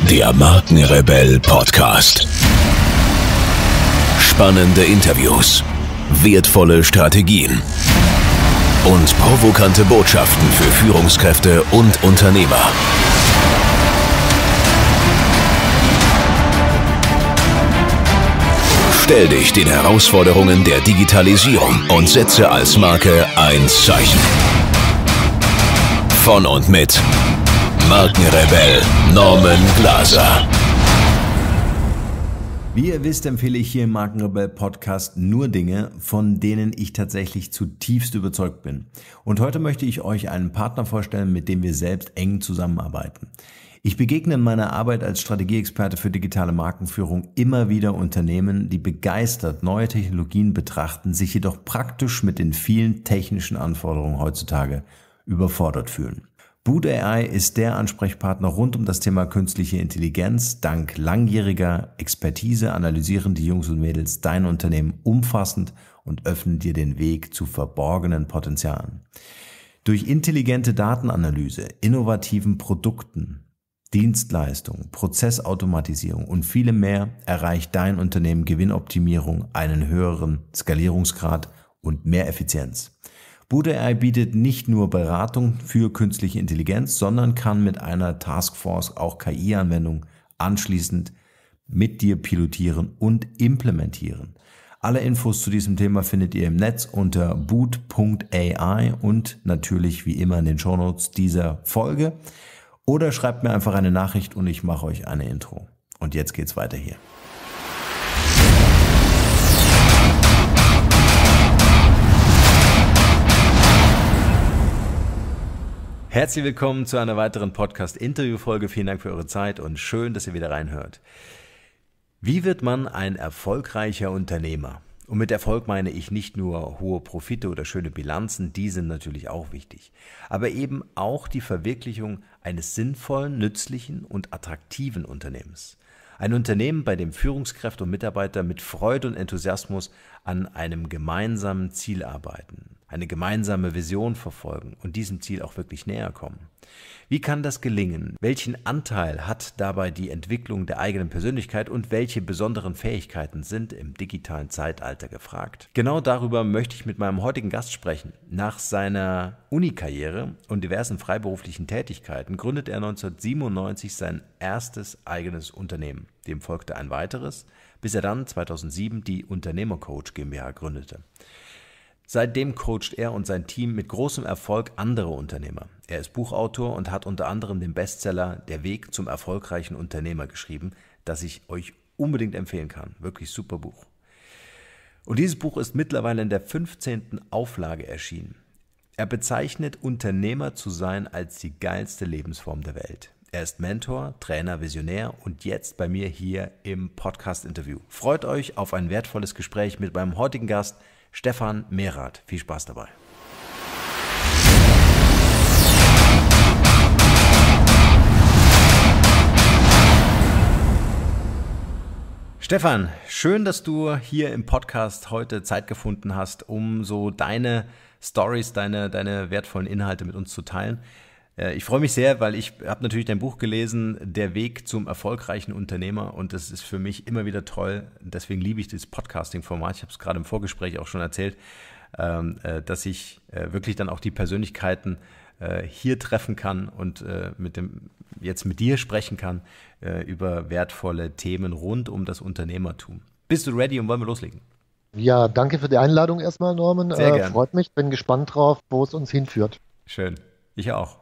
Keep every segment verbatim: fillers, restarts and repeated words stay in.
Der Markenrebell Podcast. Spannende Interviews, wertvolle Strategien und provokante Botschaften für Führungskräfte und Unternehmer. Stell dich den Herausforderungen der Digitalisierung und setze als Marke ein Zeichen. Von und mit Markenrebell Norman Glaser. Wie ihr wisst, empfehle ich hier im Markenrebell Podcast nur Dinge, von denen ich tatsächlich zutiefst überzeugt bin. Und heute möchte ich euch einen Partner vorstellen, mit dem wir selbst eng zusammenarbeiten. Ich begegne in meiner Arbeit als Strategieexperte für digitale Markenführung immer wieder Unternehmen, die begeistert neue Technologien betrachten, sich jedoch praktisch mit den vielen technischen Anforderungen heutzutage überfordert fühlen. Boot A I ist der Ansprechpartner rund um das Thema künstliche Intelligenz. Dank langjähriger Expertise analysieren die Jungs und Mädels dein Unternehmen umfassend und öffnen dir den Weg zu verborgenen Potenzialen. Durch intelligente Datenanalyse, innovativen Produkten, Dienstleistungen, Prozessautomatisierung und viele mehr erreicht dein Unternehmen Gewinnoptimierung, einen höheren Skalierungsgrad und mehr Effizienz. Boot A I bietet nicht nur Beratung für künstliche Intelligenz, sondern kann mit einer Taskforce auch K I-Anwendungen anschließend mit dir pilotieren und implementieren. Alle Infos zu diesem Thema findet ihr im Netz unter boot punkt A I und natürlich wie immer in den Shownotes dieser Folge. Oder schreibt mir einfach eine Nachricht und ich mache euch eine Intro. Und jetzt geht's weiter hier. Herzlich willkommen zu einer weiteren Podcast-Interview-Folge. Vielen Dank für eure Zeit und schön, dass ihr wieder reinhört. Wie wird man ein erfolgreicher Unternehmer? Und mit Erfolg meine ich nicht nur hohe Profite oder schöne Bilanzen, die sind natürlich auch wichtig, aber eben auch die Verwirklichung eines sinnvollen, nützlichen und attraktiven Unternehmens. Ein Unternehmen, bei dem Führungskräfte und Mitarbeiter mit Freude und Enthusiasmus an einem gemeinsamen Ziel arbeiten, eine gemeinsame Vision verfolgen und diesem Ziel auch wirklich näher kommen. Wie kann das gelingen? Welchen Anteil hat dabei die Entwicklung der eigenen Persönlichkeit und welche besonderen Fähigkeiten sind im digitalen Zeitalter gefragt? Genau darüber möchte ich mit meinem heutigen Gast sprechen. Nach seiner Uni-Karriere und diversen freiberuflichen Tätigkeiten gründet er neunzehnhundertsiebenundneunzig sein erstes eigenes Unternehmen. Dem folgte ein weiteres, bis er dann zweitausendsieben die Unternehmercoach GmbH gründete. Seitdem coacht er und sein Team mit großem Erfolg andere Unternehmer. Er ist Buchautor und hat unter anderem den Bestseller Der Weg zum erfolgreichen Unternehmer geschrieben, das ich euch unbedingt empfehlen kann. Wirklich super Buch. Und dieses Buch ist mittlerweile in der fünfzehnten Auflage erschienen. Er bezeichnet Unternehmer zu sein als die geilste Lebensform der Welt. Er ist Mentor, Trainer, Visionär und jetzt bei mir hier im Podcast-Interview. Freut euch auf ein wertvolles Gespräch mit meinem heutigen Gast, Stefan Mehrath. Viel Spaß dabei. Stefan, schön, dass du hier im Podcast heute Zeit gefunden hast, um so deine Stories, deine, deine wertvollen Inhalte mit uns zu teilen. Ich freue mich sehr, weil ich habe natürlich dein Buch gelesen, Der Weg zum erfolgreichen Unternehmer, und das ist für mich immer wieder toll. Deswegen liebe ich dieses Podcasting-Format. Ich habe es gerade im Vorgespräch auch schon erzählt, dass ich wirklich dann auch die Persönlichkeiten hier treffen kann und mit dem, jetzt mit dir sprechen kann über wertvolle Themen rund um das Unternehmertum. Bist du ready und wollen wir loslegen? Ja, danke für die Einladung erstmal, Norman. Sehr äh, gern. Freut mich, bin gespannt drauf, wo es uns hinführt. Schön. Ich auch.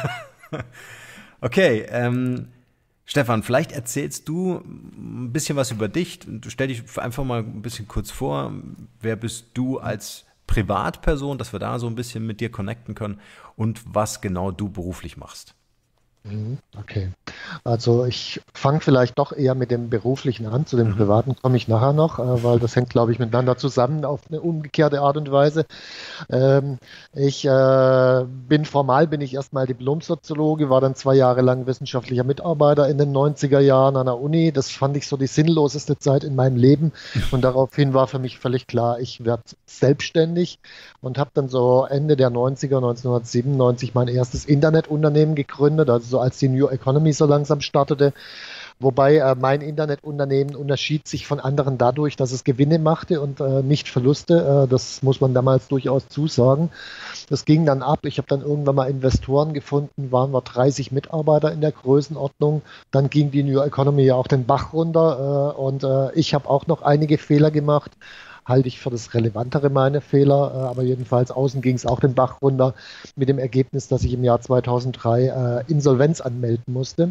Okay, ähm, Stefan, vielleicht erzählst du ein bisschen was über dich. Du stell dich einfach mal ein bisschen kurz vor. Wer bist du als Privatperson, dass wir da so ein bisschen mit dir connecten können und was genau du beruflich machst? Okay, also ich fange vielleicht doch eher mit dem Beruflichen an, zu dem mhm. Privaten komme ich nachher noch, äh, weil das hängt, glaube ich, miteinander zusammen auf eine umgekehrte Art und Weise. Ähm, ich äh, bin formal, bin ich erstmal Diplom-Soziologe, war dann zwei Jahre lang wissenschaftlicher Mitarbeiter in den neunziger Jahren an der Uni. Das fand ich so die sinnloseste Zeit in meinem Leben und daraufhin war für mich völlig klar, ich werde selbstständig und habe dann so Ende der neunziger, neunzehnhundertsiebenundneunzig mein erstes Internetunternehmen gegründet, also so als die New Economy so langsam startete. Wobei äh, mein Internetunternehmen unterschied sich von anderen dadurch, dass es Gewinne machte und äh, nicht Verluste. Äh, das muss man damals durchaus zusagen. Das ging dann ab. Ich habe dann irgendwann mal Investoren gefunden, waren wir dreißig Mitarbeiter in der Größenordnung. Dann ging die New Economy ja auch den Bach runter äh, und äh, ich habe auch noch einige Fehler gemacht. Halte ich für das Relevantere meine Fehler, äh, aber jedenfalls außen ging es auch den Bach runter mit dem Ergebnis, dass ich im Jahr zweitausenddrei äh, Insolvenz anmelden musste.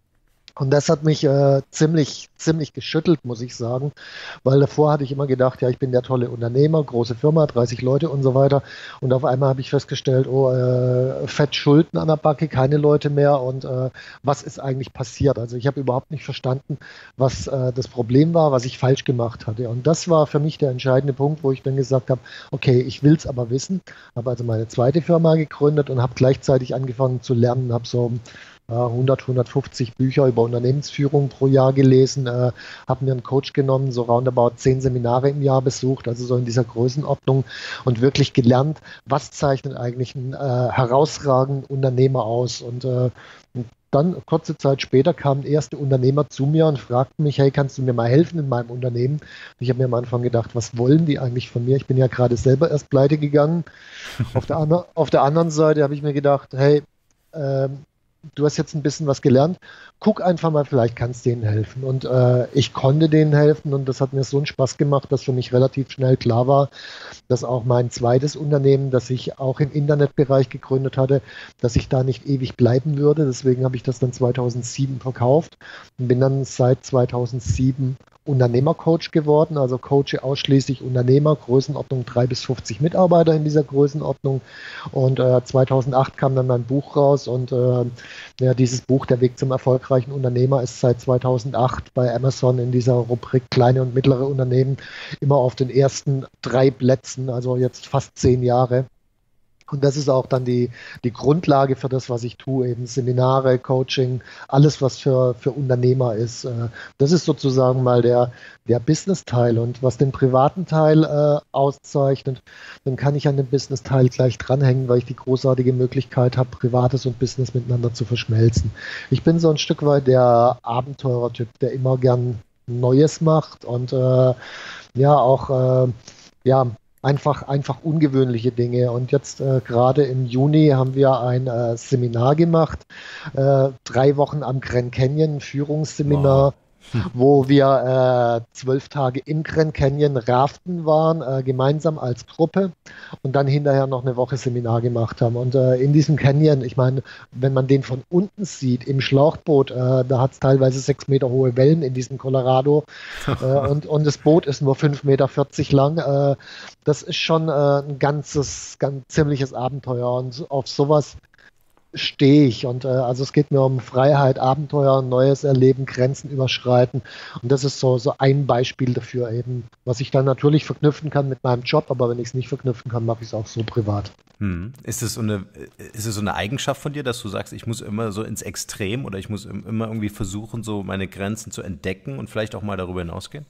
Und das hat mich äh, ziemlich, ziemlich geschüttelt, muss ich sagen, weil davor hatte ich immer gedacht, ja, ich bin der tolle Unternehmer, große Firma, dreißig Leute und so weiter. Und auf einmal habe ich festgestellt, oh, äh, fett Schulden an der Backe, keine Leute mehr und äh, was ist eigentlich passiert? Also ich habe überhaupt nicht verstanden, was äh, das Problem war, was ich falsch gemacht hatte. Und das war für mich der entscheidende Punkt, wo ich dann gesagt habe, okay, ich will es aber wissen. Habe also meine zweite Firma gegründet und habe gleichzeitig angefangen zu lernen, habe so hundert, hundertfünfzig Bücher über Unternehmensführung pro Jahr gelesen, äh, habe mir einen Coach genommen, so roundabout zehn Seminare im Jahr besucht, also so in dieser Größenordnung und wirklich gelernt, was zeichnet eigentlich einen äh, herausragenden Unternehmer aus. Und, äh, und dann, kurze Zeit später, kamen erste Unternehmer zu mir und fragten mich, hey, kannst du mir mal helfen in meinem Unternehmen? Ich habe mir am Anfang gedacht, was wollen die eigentlich von mir? Ich bin ja gerade selber erst pleite gegangen. Auf der, andre, auf der anderen Seite habe ich mir gedacht, hey, ähm, du hast jetzt ein bisschen was gelernt, guck einfach mal, vielleicht kannst du denen helfen. Und äh, ich konnte denen helfen und das hat mir so einen Spaß gemacht, dass für mich relativ schnell klar war, dass auch mein zweites Unternehmen, das ich auch im Internetbereich gegründet hatte, dass ich da nicht ewig bleiben würde. Deswegen habe ich das dann zweitausendsieben verkauft und bin dann seit zweitausendsieben Unternehmercoach geworden, also coache ausschließlich Unternehmer, Größenordnung drei bis fünfzig Mitarbeiter in dieser Größenordnung. Und äh, zweitausendacht kam dann mein Buch raus und äh, ja, dieses Buch, Der Weg zum erfolgreichen Unternehmer, ist seit zweitausendacht bei Amazon in dieser Rubrik kleine und mittlere Unternehmen immer auf den ersten drei Plätzen, also jetzt fast zehn Jahre. Und das ist auch dann die, die Grundlage für das, was ich tue, eben Seminare, Coaching, alles, was für, für Unternehmer ist. Das ist sozusagen mal der, der Business-Teil. Und was den privaten Teil äh, auszeichnet, dann kann ich an dem Business-Teil gleich dranhängen, weil ich die großartige Möglichkeit habe, Privates und Business miteinander zu verschmelzen. Ich bin so ein Stück weit der Abenteurertyp, der immer gern Neues macht und äh, ja auch äh, ja Einfach, einfach ungewöhnliche Dinge. Und jetzt äh, gerade im Juni haben wir ein äh, Seminar gemacht, äh, drei Wochen am Grand Canyon, ein Führungsseminar, wow. wo wir äh, zwölf Tage im Grand Canyon raften waren, äh, gemeinsam als Gruppe und dann hinterher noch eine Woche Seminar gemacht haben. Und äh, in diesem Canyon, ich meine, wenn man den von unten sieht, im Schlauchboot, äh, da hat es teilweise sechs Meter hohe Wellen in diesem Colorado äh, und, und das Boot ist nur fünf Meter vierzig lang. Äh, das ist schon äh, ein ganzes, ganz ziemliches Abenteuer und auf sowas stehe ich. Und äh, also es geht mir um Freiheit, Abenteuer, Neues erleben, Grenzen überschreiten. Und das ist so, so ein Beispiel dafür eben, was ich dann natürlich verknüpfen kann mit meinem Job, aber wenn ich es nicht verknüpfen kann, mache ich es auch so privat. Hm. Ist es so eine, ist es so eine Eigenschaft von dir, dass du sagst, ich muss immer so ins Extrem oder ich muss immer irgendwie versuchen, so meine Grenzen zu entdecken und vielleicht auch mal darüber hinausgehen?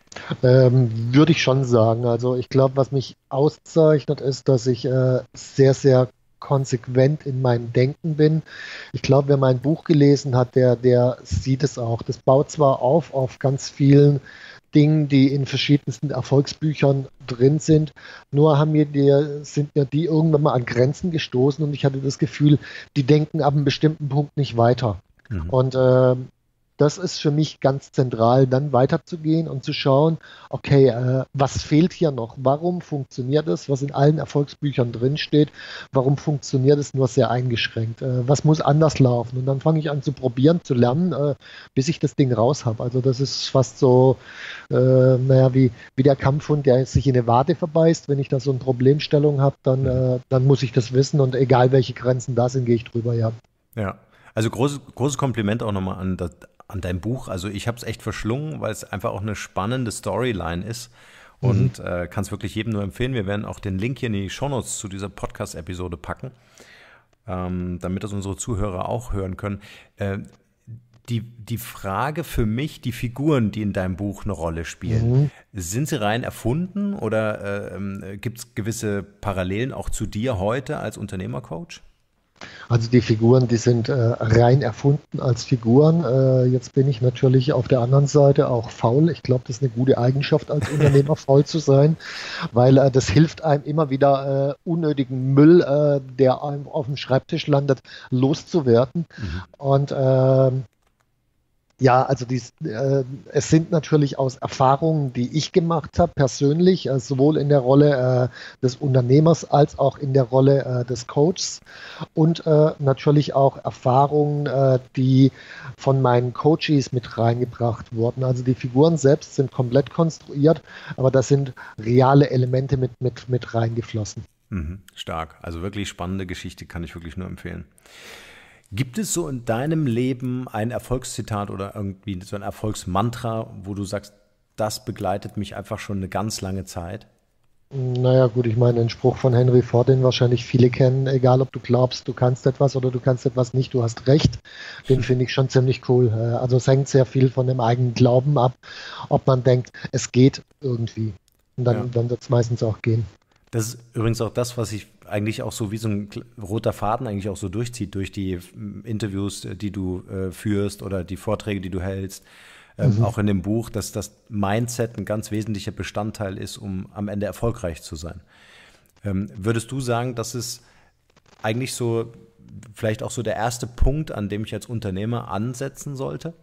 Ähm, würde ich schon sagen. Also ich glaube, was mich auszeichnet, ist, dass ich äh, sehr, sehr konsequent in meinem Denken bin. Ich glaube, wer mein Buch gelesen hat, der, der sieht es auch. Das baut zwar auf auf ganz vielen Dingen, die in verschiedensten Erfolgsbüchern drin sind, nur haben mir die, sind mir die irgendwann mal an Grenzen gestoßen und ich hatte das Gefühl, die denken ab einem bestimmten Punkt nicht weiter. Mhm. Und äh, das ist für mich ganz zentral, dann weiterzugehen und zu schauen, okay, äh, was fehlt hier noch? Warum funktioniert es, was in allen Erfolgsbüchern drinsteht? Warum funktioniert es nur sehr eingeschränkt? Äh, was muss anders laufen? Und dann fange ich an zu probieren, zu lernen, äh, bis ich das Ding raus habe. Also das ist fast so, äh, naja, wie, wie der Kampfhund, der sich in eine Wade verbeißt. Wenn ich da so eine Problemstellung habe, dann, äh, dann muss ich das wissen und egal welche Grenzen da sind, gehe ich drüber, ja. Ja, also großes, großes Kompliment auch nochmal an das an deinem Buch. Also ich habe es echt verschlungen, weil es einfach auch eine spannende Storyline ist und mhm. äh, kann es wirklich jedem nur empfehlen. Wir werden auch den Link hier in die Shownotes zu dieser Podcast-Episode packen, ähm, damit das unsere Zuhörer auch hören können. Äh, die, die Frage für mich, die Figuren, die in deinem Buch eine Rolle spielen, mhm. sind sie rein erfunden oder äh, gibt es gewisse Parallelen auch zu dir heute als Unternehmercoach? Also die Figuren, die sind äh, rein erfunden als Figuren. Äh, jetzt bin ich natürlich auf der anderen Seite auch faul. Ich glaube, das ist eine gute Eigenschaft als Unternehmer, faul zu sein, weil äh, das hilft einem immer wieder äh, unnötigen Müll, äh, der einem auf dem Schreibtisch landet, loszuwerden. Mhm. Und äh, ja, also dies, äh, es sind natürlich aus Erfahrungen, die ich gemacht habe, persönlich, äh, sowohl in der Rolle äh, des Unternehmers als auch in der Rolle äh, des Coaches und äh, natürlich auch Erfahrungen, äh, die von meinen Coaches mit reingebracht wurden. Also die Figuren selbst sind komplett konstruiert, aber da sind reale Elemente mit, mit, mit reingeflossen. Mhm, stark. Also wirklich spannende Geschichte, kann ich wirklich nur empfehlen. Gibt es so in deinem Leben ein Erfolgszitat oder irgendwie so ein Erfolgsmantra, wo du sagst, das begleitet mich einfach schon eine ganz lange Zeit? Naja gut, ich meine, den Spruch von Henry Ford, den wahrscheinlich viele kennen, egal ob du glaubst, du kannst etwas oder du kannst etwas nicht, du hast recht, den finde ich schon ziemlich cool. Also es hängt sehr viel von dem eigenen Glauben ab, ob man denkt, es geht irgendwie. Und dann, ja. dann wird es meistens auch gehen. Das ist übrigens auch das, was ich eigentlich auch so wie so ein roter Faden eigentlich auch so durchzieht durch die Interviews, die du äh, führst oder die Vorträge, die du hältst, ähm, mhm. auch in dem Buch, dass das Mindset ein ganz wesentlicher Bestandteil ist, um am Ende erfolgreich zu sein. Ähm, würdest du sagen, das ist eigentlich so vielleicht auch so der erste Punkt, an dem ich als Unternehmer ansetzen sollte?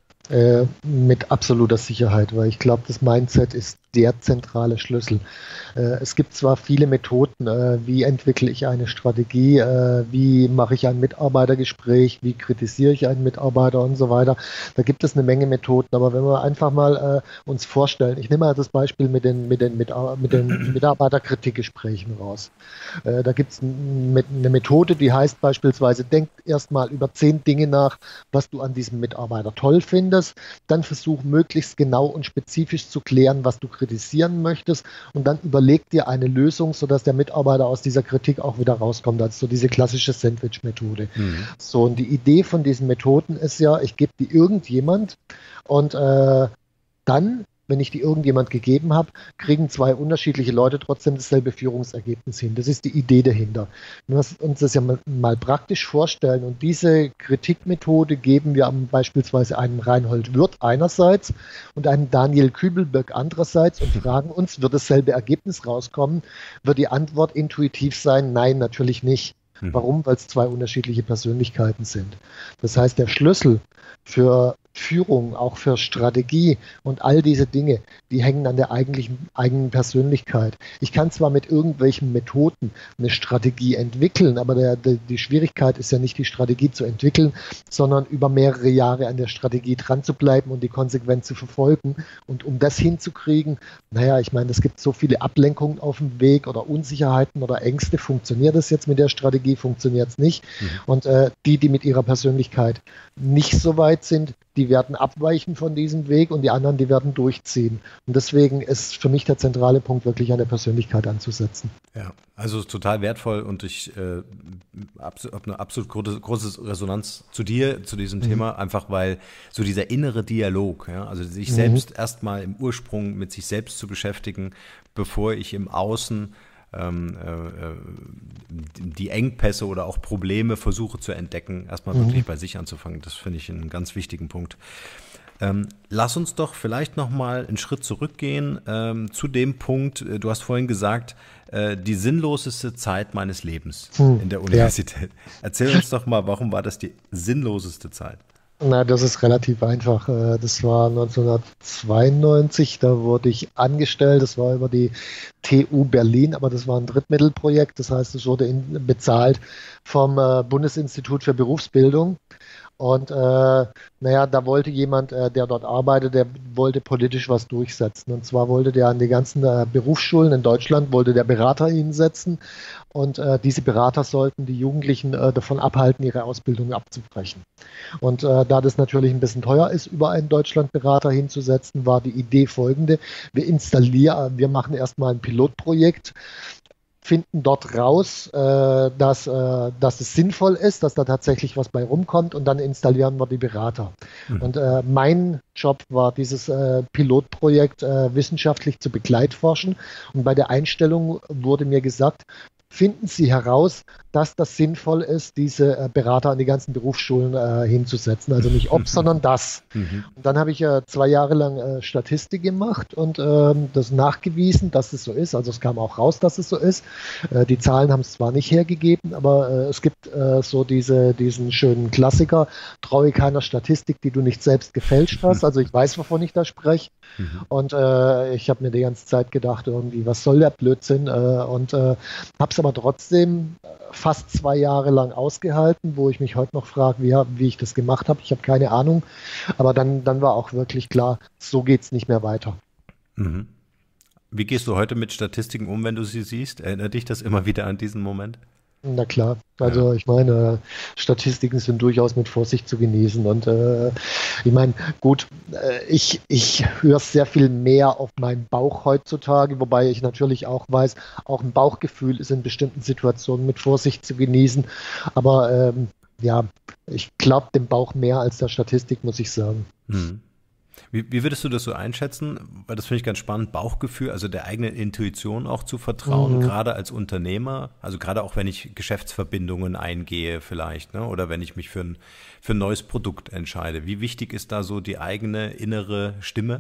Äh, mit absoluter Sicherheit, weil ich glaube, das Mindset ist der zentrale Schlüssel. Äh, es gibt zwar viele Methoden, äh, wie entwickle ich eine Strategie, äh, wie mache ich ein Mitarbeitergespräch, wie kritisiere ich einen Mitarbeiter und so weiter. Da gibt es eine Menge Methoden, aber wenn wir einfach mal äh, uns vorstellen, ich nehme mal das Beispiel mit den, mit den, mit, mit den Mitarbeiterkritikgesprächen raus. Äh, da gibt es eine Methode, die heißt beispielsweise, denk erstmal über zehn Dinge nach, was du an diesem Mitarbeiter toll findest, dann versuch möglichst genau und spezifisch zu klären, was du kritisieren möchtest und dann überleg dir eine Lösung, sodass der Mitarbeiter aus dieser Kritik auch wieder rauskommt. Also so diese klassische Sandwich-Methode. Mhm. So, und die Idee von diesen Methoden ist ja, ich gebe die irgendjemand und äh, dann, wenn ich die irgendjemand gegeben habe, kriegen zwei unterschiedliche Leute trotzdem dasselbe Führungsergebnis hin. Das ist die Idee dahinter. Wir müssen uns das ja mal, mal praktisch vorstellen und diese Kritikmethode geben wir beispielsweise einem Reinhold Wirth einerseits und einem Daniel Kübelböck andererseits und fragen uns, wird dasselbe Ergebnis rauskommen? Wird die Antwort intuitiv sein? Nein, natürlich nicht. Warum? Weil es zwei unterschiedliche Persönlichkeiten sind. Das heißt, der Schlüssel für Führung, auch für Strategie und all diese Dinge, die hängen an der eigentlichen eigenen Persönlichkeit. Ich kann zwar mit irgendwelchen Methoden eine Strategie entwickeln, aber der, der, die Schwierigkeit ist ja nicht, die Strategie zu entwickeln, sondern über mehrere Jahre an der Strategie dran zu bleiben und die konsequent zu verfolgen. Und um das hinzukriegen, naja, ich meine, es gibt so viele Ablenkungen auf dem Weg oder Unsicherheiten oder Ängste. Funktioniert das jetzt mit der Strategie? Funktioniert es nicht? Mhm. Und äh, die, die mit ihrer Persönlichkeit nicht so weit sind, die werden abweichen von diesem Weg und die anderen, die werden durchziehen. Und deswegen ist für mich der zentrale Punkt, wirklich an der Persönlichkeit anzusetzen. Ja, also total wertvoll und ich äh, habe eine absolut große, große Resonanz zu dir, zu diesem mhm. Thema, einfach weil so dieser innere Dialog, ja, also sich mhm. selbst erstmal im Ursprung mit sich selbst zu beschäftigen, bevor ich im Außen ähm, äh, die Engpässe oder auch Probleme versuche zu entdecken, erstmal mhm. wirklich bei sich anzufangen. Das finde ich einen ganz wichtigen Punkt. Ähm, lass uns doch vielleicht nochmal einen Schritt zurückgehen ähm, zu dem Punkt, du hast vorhin gesagt, äh, die sinnloseste Zeit meines Lebens hm, in der Universität. Ja. Erzähl uns doch mal, warum war das die sinnloseste Zeit? Na, das ist relativ einfach. Das war neunzehnhundertzweiundneunzig, da wurde ich angestellt, das war über die T U Berlin, aber das war ein Drittmittelprojekt, das heißt, es wurde in, bezahlt vom äh, Bundesinstitut für Berufsbildung. Und äh, naja, da wollte jemand, äh, der dort arbeitet, der wollte politisch was durchsetzen. Und zwar wollte der an die ganzen äh, Berufsschulen in Deutschland, wollte der Berater hinsetzen. Und äh, diese Berater sollten die Jugendlichen äh, davon abhalten, ihre Ausbildung abzubrechen. Und äh, da das natürlich ein bisschen teuer ist, über einen Deutschlandberater hinzusetzen, war die Idee folgende. Wir installieren, wir machen erstmal ein Pilotprojekt, finden dort raus, äh, dass, äh, dass es sinnvoll ist, dass da tatsächlich was bei rumkommt und dann installieren wir die Berater. Mhm. Und äh, mein Job war, dieses äh, Pilotprojekt äh, wissenschaftlich zu begleitforschen und bei der Einstellung wurde mir gesagt, finden sie heraus, dass das sinnvoll ist, diese äh, Berater an die ganzen Berufsschulen äh, hinzusetzen. Also nicht ob, sondern das. Mhm. Und dann habe ich äh, zwei Jahre lang äh, Statistik gemacht und ähm, das nachgewiesen, dass es so ist. Also es kam auch raus, dass es so ist. Äh, die Zahlen haben es zwar nicht hergegeben, aber äh, es gibt äh, so diese, diesen schönen Klassiker, traue keiner Statistik, die du nicht selbst gefälscht hast. Also ich weiß, wovon ich da spreche. Mhm. Und äh, ich habe mir die ganze Zeit gedacht, irgendwie, was soll der Blödsinn? Äh, und äh, habe es aber trotzdem fast zwei Jahre lang ausgehalten, wo ich mich heute noch frage, wie, wie ich das gemacht habe. Ich habe keine Ahnung. Aber dann, dann war auch wirklich klar, so geht es nicht mehr weiter. Mhm. Wie gehst du heute mit Statistiken um, wenn du sie siehst? Erinnert dich das immer wieder an diesen Moment? Na klar, also ja. Ich meine, Statistiken sind durchaus mit Vorsicht zu genießen und äh, ich meine, gut, äh, ich, ich höre sehr viel mehr auf meinen Bauch heutzutage, wobei ich natürlich auch weiß, auch ein Bauchgefühl ist in bestimmten Situationen mit Vorsicht zu genießen, aber ähm, ja, ich glaube dem Bauch mehr als der Statistik, muss ich sagen. Hm. Wie, wie würdest du das so einschätzen? Weil das finde ich ganz spannend, Bauchgefühl, also der eigenen Intuition auch zu vertrauen, mhm. gerade als Unternehmer, also gerade auch wenn ich Geschäftsverbindungen eingehe vielleicht, ne? Oder wenn ich mich für ein, für ein neues Produkt entscheide. Wie wichtig ist da so die eigene innere Stimme?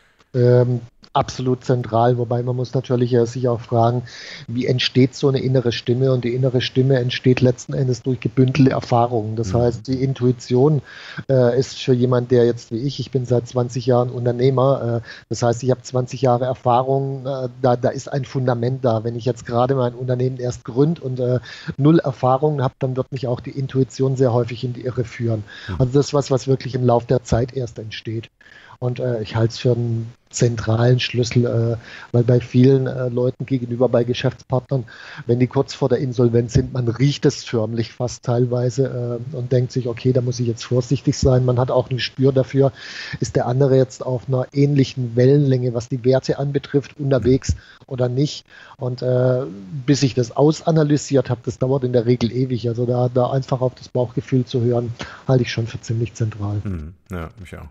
Ähm, absolut zentral, wobei man muss natürlich ja sich auch fragen, wie entsteht so eine innere Stimme, und die innere Stimme entsteht letzten Endes durch gebündelte Erfahrungen. Das mhm. heißt, die Intuition äh, ist für jemand, der jetzt wie ich, ich bin seit zwanzig Jahren Unternehmer, äh, das heißt, ich habe zwanzig Jahre Erfahrung, äh, da, da ist ein Fundament da. Wenn ich jetzt gerade mein Unternehmen erst gründe und äh, null Erfahrungen habe, dann wird mich auch die Intuition sehr häufig in die Irre führen. Mhm. Also das ist was, was wirklich im Laufe der Zeit erst entsteht. Und äh, ich halte es für einen zentralen Schlüssel, äh, weil bei vielen äh, Leuten gegenüber, bei Geschäftspartnern, wenn die kurz vor der Insolvenz sind, man riecht es förmlich fast teilweise äh, und denkt sich, okay, da muss ich jetzt vorsichtig sein. Man hat auch ein Gespür dafür, ist der andere jetzt auf einer ähnlichen Wellenlänge, was die Werte anbetrifft, unterwegs oder nicht. Und äh, bis ich das ausanalysiert habe, das dauert in der Regel ewig. Also da, da einfach auf das Bauchgefühl zu hören, halte ich schon für ziemlich zentral. Hm, ja, mich auch.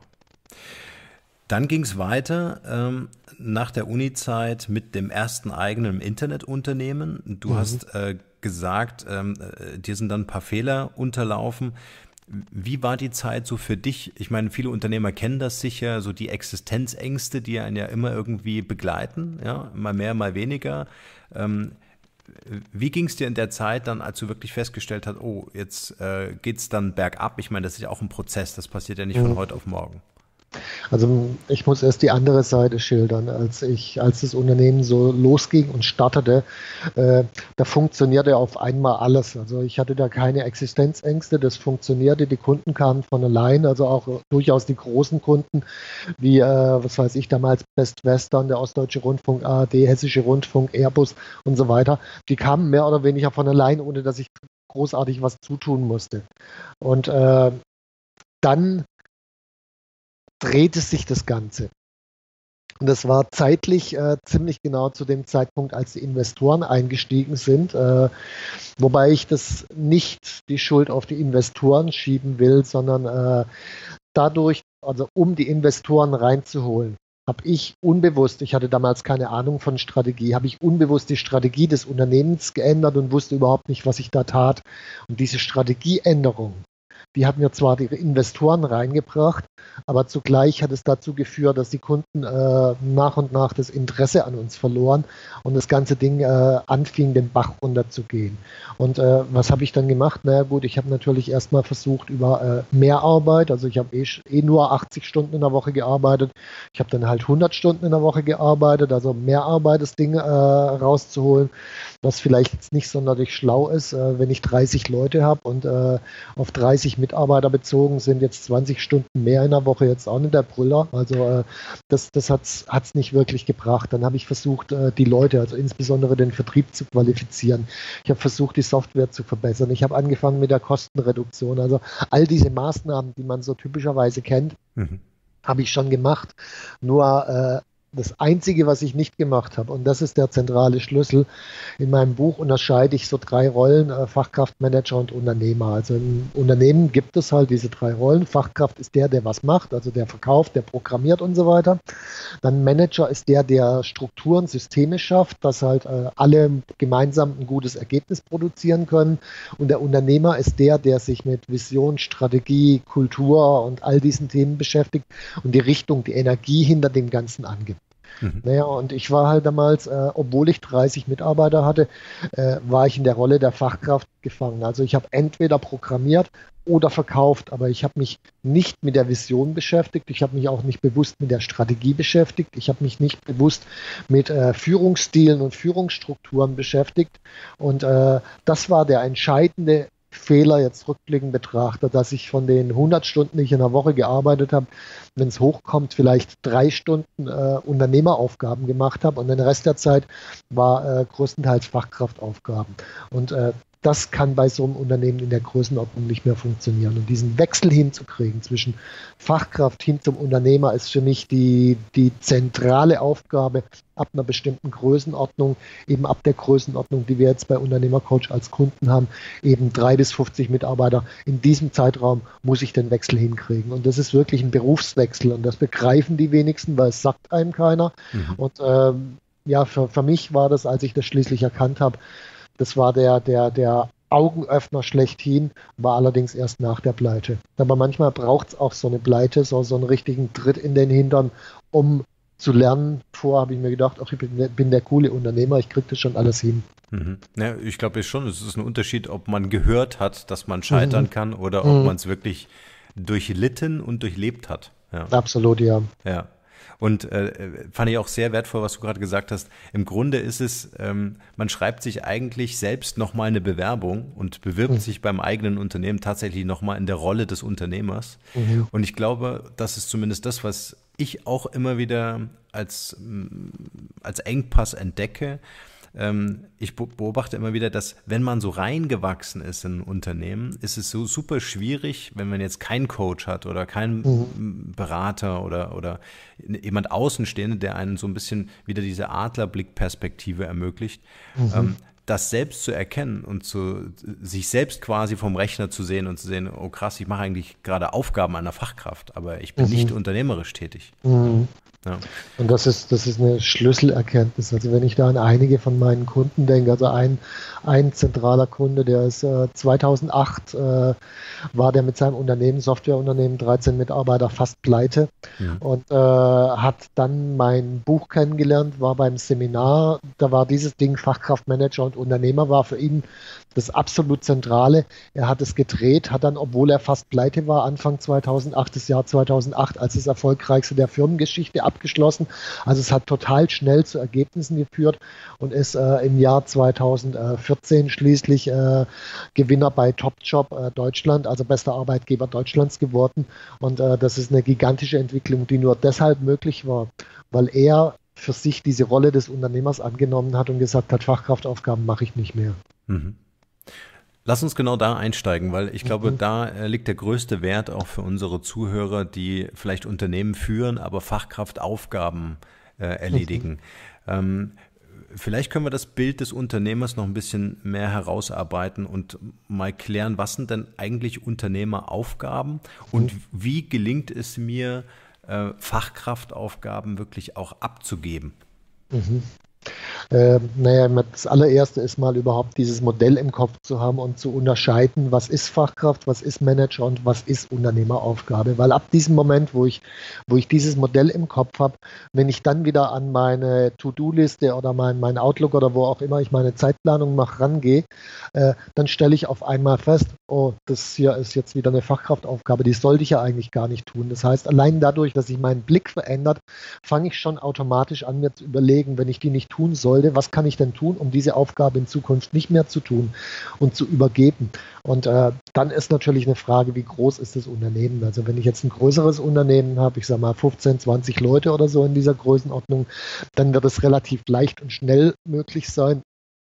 Dann ging es weiter ähm, nach der Uni-Zeit mit dem ersten eigenen Internetunternehmen. Du mhm. hast äh, gesagt, ähm, äh, dir sind dann ein paar Fehler unterlaufen. Wie war die Zeit so für dich? Ich meine, viele Unternehmer kennen das sicher, so die Existenzängste, die einen ja immer irgendwie begleiten, ja, mal mehr, mal weniger. Ähm, wie ging es dir in der Zeit dann, als du wirklich festgestellt hast, oh, jetzt äh, geht es dann bergab? Ich meine, das ist ja auch ein Prozess, das passiert ja nicht mhm. von heute auf morgen. Also ich muss erst die andere Seite schildern. Als ich, als das Unternehmen so losging und startete, äh, da funktionierte auf einmal alles. Also ich hatte da keine Existenzängste, das funktionierte, die Kunden kamen von allein, also auch durchaus die großen Kunden, wie, äh, was weiß ich, damals Best Western, der Ostdeutsche Rundfunk, A R D, Hessische Rundfunk, Airbus und so weiter. Die kamen mehr oder weniger von allein, ohne dass ich großartig was zutun musste. Und äh, dann drehte sich das Ganze. Und das war zeitlich äh, ziemlich genau zu dem Zeitpunkt, als die Investoren eingestiegen sind, äh, wobei ich das nicht die Schuld auf die Investoren schieben will, sondern äh, dadurch, also um die Investoren reinzuholen, habe ich unbewusst, ich hatte damals keine Ahnung von Strategie, habe ich unbewusst die Strategie des Unternehmens geändert und wusste überhaupt nicht, was ich da tat. Und diese Strategieänderung, die hat mir zwar die Investoren reingebracht, aber zugleich hat es dazu geführt, dass die Kunden äh, nach und nach das Interesse an uns verloren und das ganze Ding äh, anfing, den Bach runterzugehen. Und äh, was habe ich dann gemacht? Naja gut, ich habe natürlich erstmal versucht über äh, Mehrarbeit, also ich habe eh, eh nur achtzig Stunden in der Woche gearbeitet, ich habe dann halt hundert Stunden in der Woche gearbeitet, also Mehrarbeit, das Ding äh, rauszuholen, was vielleicht jetzt nicht sonderlich schlau ist, äh, wenn ich dreißig Leute habe und äh, auf dreißig Mitarbeiter bezogen sind jetzt zwanzig Stunden mehr in der Woche jetzt auch nicht der Brüller. Also äh, das, das hat es nicht wirklich gebracht. Dann habe ich versucht, äh, die Leute, also insbesondere den Vertrieb zu qualifizieren. Ich habe versucht, die Software zu verbessern. Ich habe angefangen mit der Kostenreduktion. Also all diese Maßnahmen, die man so typischerweise kennt, mhm. habe ich schon gemacht. Nur äh, Das Einzige, was ich nicht gemacht habe, und das ist der zentrale Schlüssel, in meinem Buch unterscheide ich so drei Rollen, äh, Fachkraft, Manager und Unternehmer. Also im Unternehmen gibt es halt diese drei Rollen. Fachkraft ist der, der was macht, also der verkauft, der programmiert und so weiter. Dann Manager ist der, der Strukturen, Systeme schafft, dass halt äh, alle gemeinsam ein gutes Ergebnis produzieren können. Und der Unternehmer ist der, der sich mit Vision, Strategie, Kultur und all diesen Themen beschäftigt und die Richtung, die Energie hinter dem Ganzen angibt. Mhm. Naja, und ich war halt damals, äh, obwohl ich dreißig Mitarbeiter hatte, äh, war ich in der Rolle der Fachkraft gefangen. Also ich habe entweder programmiert oder verkauft, aber ich habe mich nicht mit der Vision beschäftigt, ich habe mich auch nicht bewusst mit der Strategie beschäftigt, ich habe mich nicht bewusst mit äh, Führungsstilen und Führungsstrukturen beschäftigt und äh, das war der entscheidende Fehler jetzt rückblickend betrachtet, dass ich von den hundert Stunden, die ich in der Woche gearbeitet habe, wenn es hochkommt, vielleicht drei Stunden äh, Unternehmeraufgaben gemacht habe und den Rest der Zeit war äh, größtenteils Fachkraftaufgaben. Und äh, das kann bei so einem Unternehmen in der Größenordnung nicht mehr funktionieren. Und diesen Wechsel hinzukriegen zwischen Fachkraft hin zum Unternehmer ist für mich die, die zentrale Aufgabe ab einer bestimmten Größenordnung, eben ab der Größenordnung, die wir jetzt bei Unternehmercoach als Kunden haben, eben drei bis fünfzig Mitarbeiter. In diesem Zeitraum muss ich den Wechsel hinkriegen. Und das ist wirklich ein Berufswechsel und das begreifen die wenigsten, weil es sagt einem keiner. Mhm. Und ähm, ja, für, für mich war das, als ich das schließlich erkannt habe, das war der, der, der Augenöffner schlechthin, war allerdings erst nach der Pleite. Aber manchmal braucht es auch so eine Pleite, so, so einen richtigen Tritt in den Hintern, um zu lernen. Vorher habe ich mir gedacht, ach, ich bin, bin der coole Unternehmer, ich kriege das schon alles hin. Mhm. Ja, ich glaube schon, es ist ein Unterschied, ob man gehört hat, dass man scheitern mhm. kann oder ob mhm. man es wirklich durchlitten und durchlebt hat. Ja. Absolut, ja. Ja. Und äh, fand ich auch sehr wertvoll, was du gerade gesagt hast. Im Grunde ist es, ähm, man schreibt sich eigentlich selbst nochmal eine Bewerbung und bewirbt mhm. sich beim eigenen Unternehmen tatsächlich nochmal in der Rolle des Unternehmers. Mhm. Und ich glaube, das ist zumindest das, was ich auch immer wieder als, als Engpass entdecke. Ich beobachte immer wieder, dass wenn man so reingewachsen ist in ein Unternehmen, ist es so super schwierig, wenn man jetzt keinen Coach hat oder keinen mhm. Berater oder, oder jemand Außenstehende, der einen so ein bisschen wieder diese Adlerblickperspektive ermöglicht, mhm. das selbst zu erkennen und zu, sich selbst quasi vom Rechner zu sehen und zu sehen, oh krass, ich mache eigentlich gerade Aufgaben einer Fachkraft, aber ich bin mhm. nicht unternehmerisch tätig. Mhm. Ja. Und das ist, das ist eine Schlüsselerkenntnis. Also wenn ich da an einige von meinen Kunden denke, also ein, ein zentraler Kunde, der ist äh, zweitausendacht, äh, war der mit seinem Unternehmen, Softwareunternehmen, dreizehn Mitarbeiter, fast pleite ja. und äh, hat dann mein Buch kennengelernt, war beim Seminar, da war dieses Ding Fachkraftmanager und Unternehmer, war für ihn das absolut Zentrale. Er hat es gedreht, hat dann, obwohl er fast pleite war, Anfang zweitausendacht, das Jahr zweitausendacht, als das erfolgreichste der Firmengeschichte abgeschlossen. Also es hat total schnell zu Ergebnissen geführt und ist äh, im Jahr zweitausendvierzehn schließlich äh, Gewinner bei Topjob äh, Deutschland, also bester Arbeitgeber Deutschlands geworden. Und äh, das ist eine gigantische Entwicklung, die nur deshalb möglich war, weil er für sich diese Rolle des Unternehmers angenommen hat und gesagt hat, Fachkraftaufgaben mache ich nicht mehr. Mhm. Lass uns genau da einsteigen, weil ich glaube, mhm. da äh, liegt der größte Wert auch für unsere Zuhörer, die vielleicht Unternehmen führen, aber Fachkraftaufgaben äh, erledigen. Mhm. Ähm, vielleicht können wir das Bild des Unternehmers noch ein bisschen mehr herausarbeiten und mal klären, was sind denn eigentlich Unternehmeraufgaben und mhm. wie gelingt es mir, äh, Fachkraftaufgaben wirklich auch abzugeben? Mhm. Äh, naja, das allererste ist mal überhaupt dieses Modell im Kopf zu haben und zu unterscheiden, was ist Fachkraft, was ist Manager und was ist Unternehmeraufgabe. Weil ab diesem Moment, wo ich, wo ich dieses Modell im Kopf habe, wenn ich dann wieder an meine To-Do-Liste oder mein, mein Outlook oder wo auch immer ich meine Zeitplanung mache, rangehe, äh, dann stelle ich auf einmal fest, oh, das hier ist jetzt wieder eine Fachkraftaufgabe, die sollte ich ja eigentlich gar nicht tun. Das heißt, allein dadurch, dass sich mein Blick verändert, fange ich schon automatisch an, mir zu überlegen, wenn ich die nicht tun sollte, was kann ich denn tun, um diese Aufgabe in Zukunft nicht mehr zu tun und zu übergeben. Und äh, dann ist natürlich eine Frage, wie groß ist das Unternehmen? Also wenn ich jetzt ein größeres Unternehmen habe, ich sage mal fünfzehn, zwanzig Leute oder so in dieser Größenordnung, dann wird es relativ leicht und schnell möglich sein,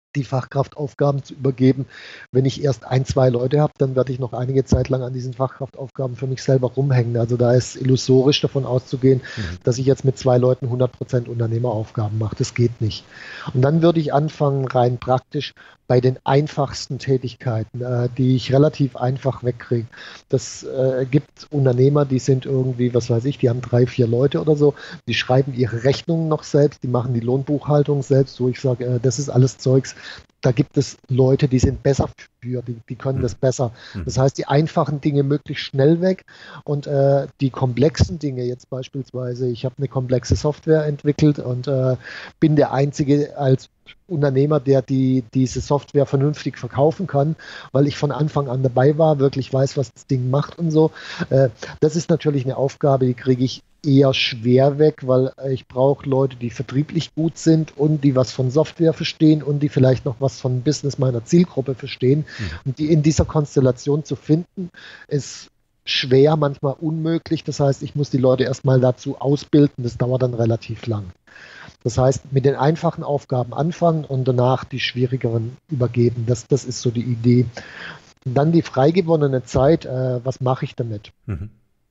die Fachkraftaufgaben zu übergeben. Wenn ich erst ein, zwei Leute habe, dann werde ich noch einige Zeit lang an diesen Fachkraftaufgaben für mich selber rumhängen. Also da ist illusorisch davon auszugehen, mhm. dass ich jetzt mit zwei Leuten hundert Prozent Unternehmeraufgaben mache. Das geht nicht. Und dann würde ich anfangen, rein praktisch bei den einfachsten Tätigkeiten, äh, die ich relativ einfach wegkriege. Das äh, gibt Unternehmer, die sind irgendwie, was weiß ich, die haben drei, vier Leute oder so, die schreiben ihre Rechnungen noch selbst, die machen die Lohnbuchhaltung selbst, wo ich sage, äh, das ist alles Zeugs. Da gibt es Leute, die sind besser für, die, die können das besser. Das heißt, die einfachen Dinge möglichst schnell weg und äh, die komplexen Dinge, jetzt beispielsweise, ich habe eine komplexe Software entwickelt und äh, bin der Einzige als Unternehmer, der die, diese Software vernünftig verkaufen kann, weil ich von Anfang an dabei war, wirklich weiß, was das Ding macht und so. Äh, das ist natürlich eine Aufgabe, die kriege ich eher schwer weg, weil ich brauche Leute, die vertrieblich gut sind und die was von Software verstehen und die vielleicht noch was von Business meiner Zielgruppe verstehen. Mhm. Und die in dieser Konstellation zu finden, ist schwer, manchmal unmöglich. Das heißt, ich muss die Leute erstmal dazu ausbilden. Das dauert dann relativ lang. Das heißt, mit den einfachen Aufgaben anfangen und danach die schwierigeren übergeben. Das, das ist so die Idee. Und dann die freigewonnene Zeit, äh, was mache ich damit? Mhm.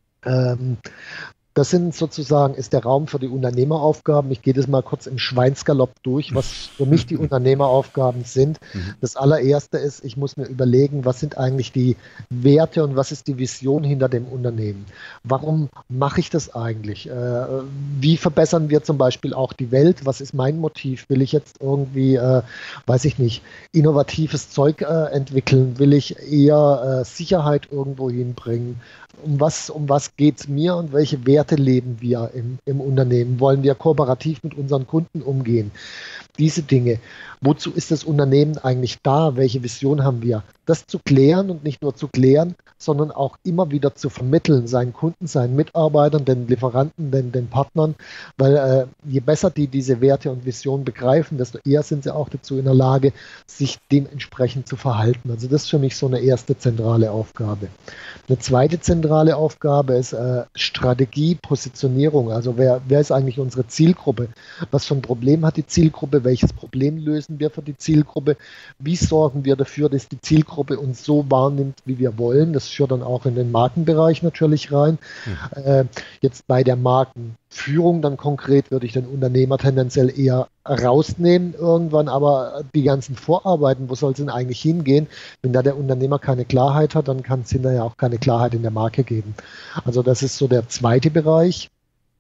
Ähm, Das sind sozusagen, ist der Raum für die Unternehmeraufgaben. Ich gehe das mal kurz im Schweinsgalopp durch, was für mich die Unternehmeraufgaben sind. Das allererste ist, ich muss mir überlegen, was sind eigentlich die Werte und was ist die Vision hinter dem Unternehmen? Warum mache ich das eigentlich? Wie verbessern wir zum Beispiel auch die Welt? Was ist mein Motiv? Will ich jetzt irgendwie, weiß ich nicht, innovatives Zeug entwickeln? Will ich eher Sicherheit irgendwo hinbringen? Um was, um was geht es mir und welche Werte leben wir im, im Unternehmen? Wollen wir kooperativ mit unseren Kunden umgehen? Diese Dinge. Wozu ist das Unternehmen eigentlich da? Welche Vision haben wir? Das zu klären und nicht nur zu klären, sondern auch immer wieder zu vermitteln, seinen Kunden, seinen Mitarbeitern, den Lieferanten, den, den Partnern, weil äh, je besser die diese Werte und Visionen begreifen, desto eher sind sie auch dazu in der Lage, sich dementsprechend zu verhalten. Also das ist für mich so eine erste zentrale Aufgabe. Eine zweite zentrale Aufgabe ist äh, Strategie, Positionierung. Also wer, wer ist eigentlich unsere Zielgruppe? Was für ein Problem hat die Zielgruppe? Welches Problem lösen wir für die Zielgruppe? Wie sorgen wir dafür, dass die Zielgruppe uns so wahrnimmt, wie wir wollen? Das führt dann auch in den Markenbereich natürlich rein. Mhm. Äh, jetzt bei der Markenführung dann konkret würde ich den Unternehmer tendenziell eher rausnehmen irgendwann, aber die ganzen Vorarbeiten, wo soll es denn eigentlich hingehen? Wenn da der Unternehmer keine Klarheit hat, dann kann es hinterher auch keine Klarheit in der Marke geben. Also das ist so der zweite Bereich.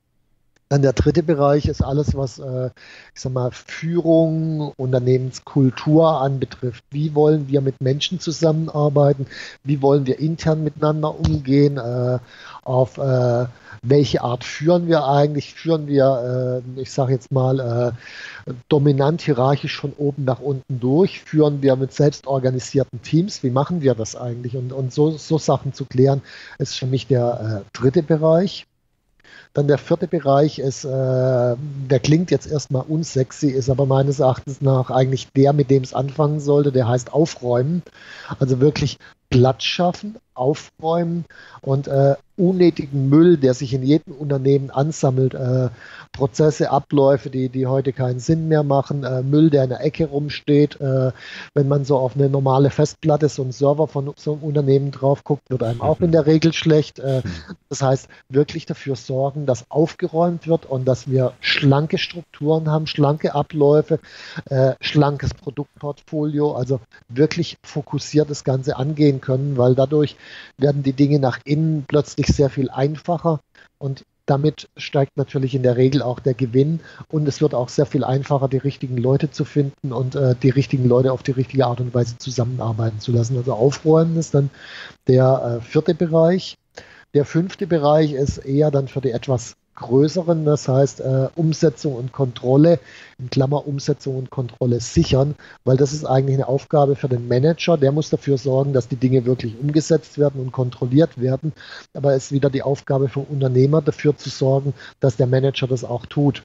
Dann der dritte Bereich ist alles, was äh, ich sag mal, Führung, Unternehmenskultur anbetrifft. Wie wollen wir mit Menschen zusammenarbeiten? Wie wollen wir intern miteinander umgehen? Äh, auf äh, welche Art führen wir eigentlich? Führen wir, äh, ich sage jetzt mal, äh, dominant hierarchisch von oben nach unten durch? Führen wir mit selbstorganisierten Teams? Wie machen wir das eigentlich? Und, und so, so Sachen zu klären, ist für mich der äh, dritte Bereich. Dann der vierte Bereich ist, äh, der klingt jetzt erstmal unsexy, ist aber meines Erachtens nach eigentlich der, mit dem es anfangen sollte, der heißt aufräumen. Also wirklich Platz schaffen, aufräumen und äh, unnötigen Müll, der sich in jedem Unternehmen ansammelt, äh, Prozesse, Abläufe, die, die heute keinen Sinn mehr machen, äh, Müll, der in der Ecke rumsteht. Äh, wenn man so auf eine normale Festplatte, so einen Server von so einem Unternehmen drauf guckt, wird einem auch in der Regel schlecht. Äh, das heißt, wirklich dafür sorgen, dass aufgeräumt wird und dass wir schlanke Strukturen haben, schlanke Abläufe, äh, schlankes Produktportfolio, also wirklich fokussiert das Ganze angehen können, weil dadurch werden die Dinge nach innen plötzlich sehr viel einfacher und damit steigt natürlich in der Regel auch der Gewinn und es wird auch sehr viel einfacher, die richtigen Leute zu finden und äh, die richtigen Leute auf die richtige Art und Weise zusammenarbeiten zu lassen. Also aufräumen ist dann der äh, vierte Bereich. Der fünfte Bereich ist eher dann für die etwas größeren, das heißt äh, Umsetzung und Kontrolle, in Klammer Umsetzung und Kontrolle sichern, weil das ist eigentlich eine Aufgabe für den Manager, der muss dafür sorgen, dass die Dinge wirklich umgesetzt werden und kontrolliert werden, aber es ist wieder die Aufgabe vom Unternehmer, dafür zu sorgen, dass der Manager das auch tut.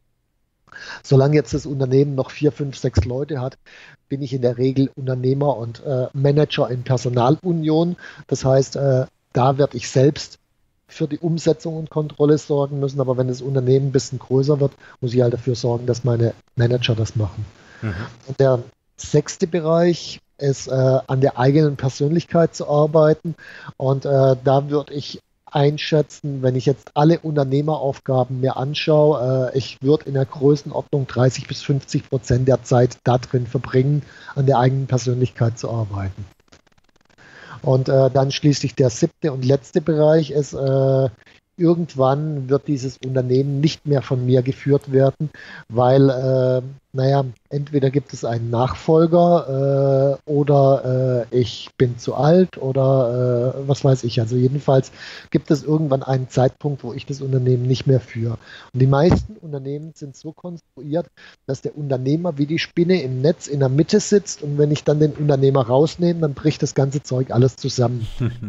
Solange jetzt das Unternehmen noch vier, fünf, sechs Leute hat, bin ich in der Regel Unternehmer und äh, Manager in Personalunion, das heißt, äh, da werde ich selbst für die Umsetzung und Kontrolle sorgen müssen, aber wenn das Unternehmen ein bisschen größer wird, muss ich halt dafür sorgen, dass meine Manager das machen. Mhm. Und der sechste Bereich ist, äh, an der eigenen Persönlichkeit zu arbeiten. Und äh, da würde ich einschätzen, wenn ich jetzt alle Unternehmeraufgaben mir anschaue, äh, ich würde in der Größenordnung dreißig bis fünfzig Prozent der Zeit da drin verbringen, an der eigenen Persönlichkeit zu arbeiten. Und äh, dann schließlich der siebte und letzte Bereich ist, äh, irgendwann wird dieses Unternehmen nicht mehr von mir geführt werden, weil, äh, naja, entweder gibt es einen Nachfolger äh, oder äh, ich bin zu alt oder äh, was weiß ich. Also jedenfalls gibt es irgendwann einen Zeitpunkt, wo ich das Unternehmen nicht mehr führe. Und die meisten Unternehmen sind so konstruiert, dass der Unternehmer wie die Spinne im Netz in der Mitte sitzt und wenn ich dann den Unternehmer rausnehme, dann bricht das ganze Zeug alles zusammen.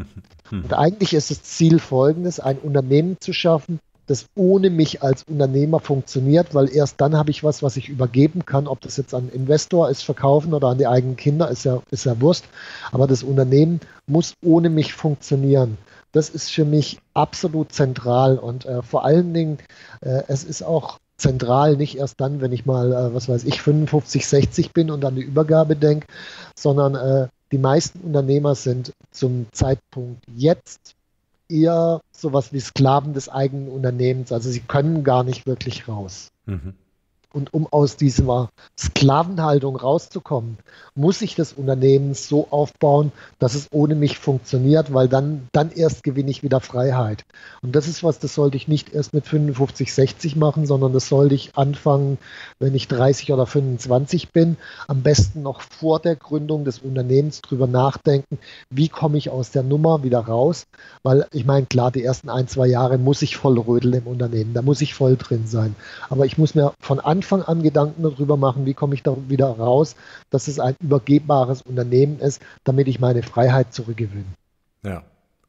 Und eigentlich ist das Ziel folgendes, ein Unternehmen zu schaffen, das ohne mich als Unternehmer funktioniert, weil erst dann habe ich was, was ich übergeben kann, ob das jetzt an einen Investor ist, verkaufen oder an die eigenen Kinder, ist ja, ist ja Wurst. Aber das Unternehmen muss ohne mich funktionieren. Das ist für mich absolut zentral und äh, vor allen Dingen, äh, es ist auch zentral, nicht erst dann, wenn ich mal, äh, was weiß ich, fünfundfünfzig, sechzig bin und an die Übergabe denke, sondern äh, die meisten Unternehmer sind zum Zeitpunkt jetzt eher sowas wie Sklaven des eigenen Unternehmens. Also sie können gar nicht wirklich raus. Mhm. Und um aus dieser Sklavenhaltung rauszukommen, muss ich das Unternehmen so aufbauen, dass es ohne mich funktioniert, weil dann, dann erst gewinne ich wieder Freiheit. Und das ist was, das sollte ich nicht erst mit fünfundfünfzig, sechzig machen, sondern das sollte ich anfangen, wenn ich dreißig oder fünfundzwanzig bin. Am besten noch vor der Gründung des Unternehmens drüber nachdenken, wie komme ich aus der Nummer wieder raus. Weil ich meine, klar, die ersten ein, zwei Jahre muss ich voll rödeln im Unternehmen, da muss ich voll drin sein. Aber ich muss mir von Anfang an Gedanken darüber machen, wie komme ich da wieder raus, dass es ein übergebbares Unternehmen ist, damit ich meine Freiheit zurückgewinne. Ja,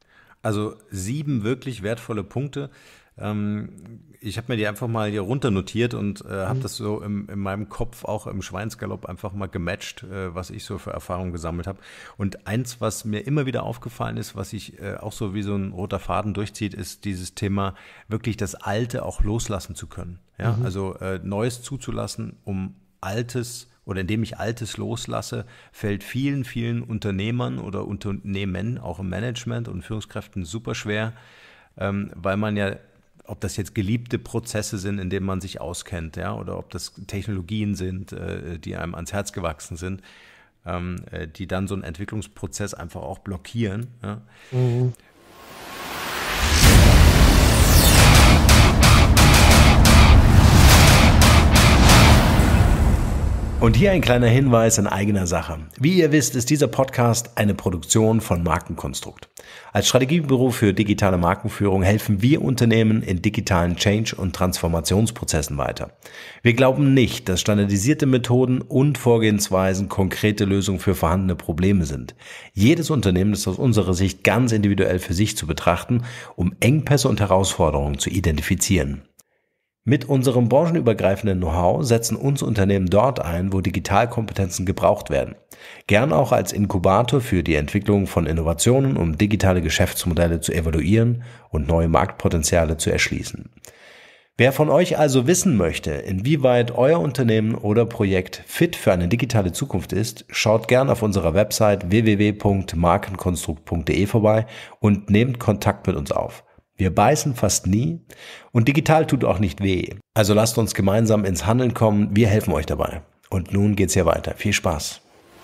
also sieben wirklich wertvolle Punkte. Ähm, ich habe mir die einfach mal hier runter notiert und äh, habe mhm. das so im, in meinem Kopf auch im Schweinsgalopp einfach mal gematcht, äh, was ich so für Erfahrungen gesammelt habe. Und eins, was mir immer wieder aufgefallen ist, was sich äh, auch so wie so ein roter Faden durchzieht, ist dieses Thema, wirklich das Alte auch loslassen zu können. Ja, mhm. also äh, Neues zuzulassen, um Altes oder indem ich Altes loslasse, fällt vielen, vielen Unternehmern oder Unternehmen, auch im Management und Führungskräften super schwer, ähm, weil man ja, ob das jetzt geliebte Prozesse sind, in denen man sich auskennt, ja, oder ob das Technologien sind, äh, die einem ans Herz gewachsen sind, ähm, äh, die dann so einen Entwicklungsprozess einfach auch blockieren. Ja. Mhm. Und hier ein kleiner Hinweis in eigener Sache. Wie ihr wisst, ist dieser Podcast eine Produktion von Markenkonstrukt. Als Strategiebüro für digitale Markenführung helfen wir Unternehmen in digitalen Change- und Transformationsprozessen weiter. Wir glauben nicht, dass standardisierte Methoden und Vorgehensweisen konkrete Lösungen für vorhandene Probleme sind. Jedes Unternehmen ist aus unserer Sicht ganz individuell für sich zu betrachten, um Engpässe und Herausforderungen zu identifizieren. Mit unserem branchenübergreifenden Know-how setzen uns Unternehmen dort ein, wo Digitalkompetenzen gebraucht werden. Gern auch als Inkubator für die Entwicklung von Innovationen, um digitale Geschäftsmodelle zu evaluieren und neue Marktpotenziale zu erschließen. Wer von euch also wissen möchte, inwieweit euer Unternehmen oder Projekt fit für eine digitale Zukunft ist, schaut gern auf unserer Website w w w punkt markenkonstrukt punkt de vorbei und nehmt Kontakt mit uns auf. Wir beißen fast nie und digital tut auch nicht weh. Also lasst uns gemeinsam ins Handeln kommen, wir helfen euch dabei. Und nun geht's hier weiter. Viel Spaß!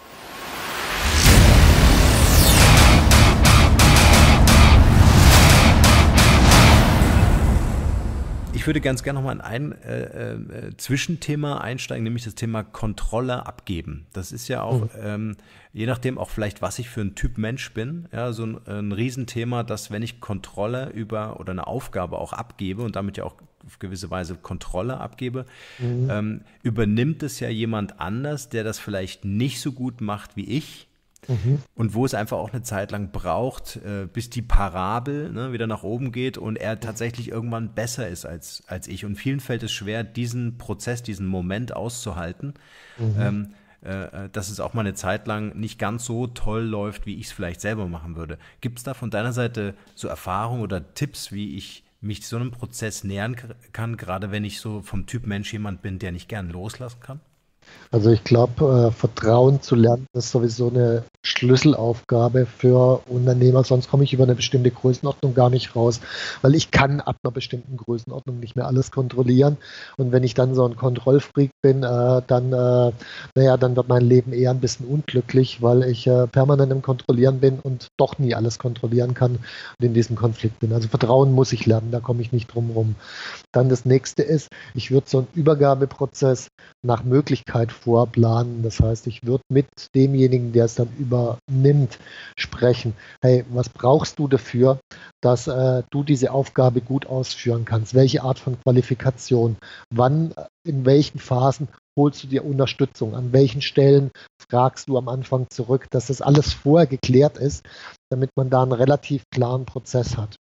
Ich würde ganz gerne nochmal in ein äh, äh, Zwischenthema einsteigen, nämlich das Thema Kontrolle abgeben. Das ist ja auch, mhm. ähm, je nachdem auch vielleicht, was ich für ein Typ Mensch bin, ja, so ein, ein Riesenthema, dass wenn ich Kontrolle über oder eine Aufgabe auch abgebe und damit ja auch auf gewisse Weise Kontrolle abgebe, mhm. ähm, übernimmt es ja jemand anders, der das vielleicht nicht so gut macht wie ich. Mhm. Und wo es einfach auch eine Zeit lang braucht, äh, bis die Parabel ne, wieder nach oben geht und er tatsächlich irgendwann besser ist als, als ich. Und vielen fällt es schwer, diesen Prozess, diesen Moment auszuhalten, mhm. ähm, äh, dass es auch mal eine Zeit lang nicht ganz so toll läuft, wie ich es vielleicht selber machen würde. Gibt es da von deiner Seite so Erfahrungen oder Tipps, wie ich mich so einem Prozess nähern kann, gerade wenn ich so vom Typ Mensch jemand bin, der nicht gern loslassen kann? Also ich glaube, äh, Vertrauen zu lernen ist sowieso eine Schlüsselaufgabe für Unternehmer, sonst komme ich über eine bestimmte Größenordnung gar nicht raus, weil ich kann ab einer bestimmten Größenordnung nicht mehr alles kontrollieren. Und wenn ich dann so ein Kontrollfreak bin, äh, dann, äh, naja, dann wird mein Leben eher ein bisschen unglücklich, weil ich äh, permanent im Kontrollieren bin und doch nie alles kontrollieren kann und in diesem Konflikt bin. Also Vertrauen muss ich lernen, da komme ich nicht drum rum. Dann das nächste ist, ich würde so einen Übergabeprozess nach Möglichkeit vorplanen. Das heißt, ich würde mit demjenigen, der es dann übernimmt, sprechen. Hey, was brauchst du dafür, dass äh, du diese Aufgabe gut ausführen kannst? Welche Art von Qualifikation? Wann, in welchen Phasen holst du dir Unterstützung? An welchen Stellen fragst du am Anfang zurück, dass das alles vorher geklärt ist, damit man da einen relativ klaren Prozess hat.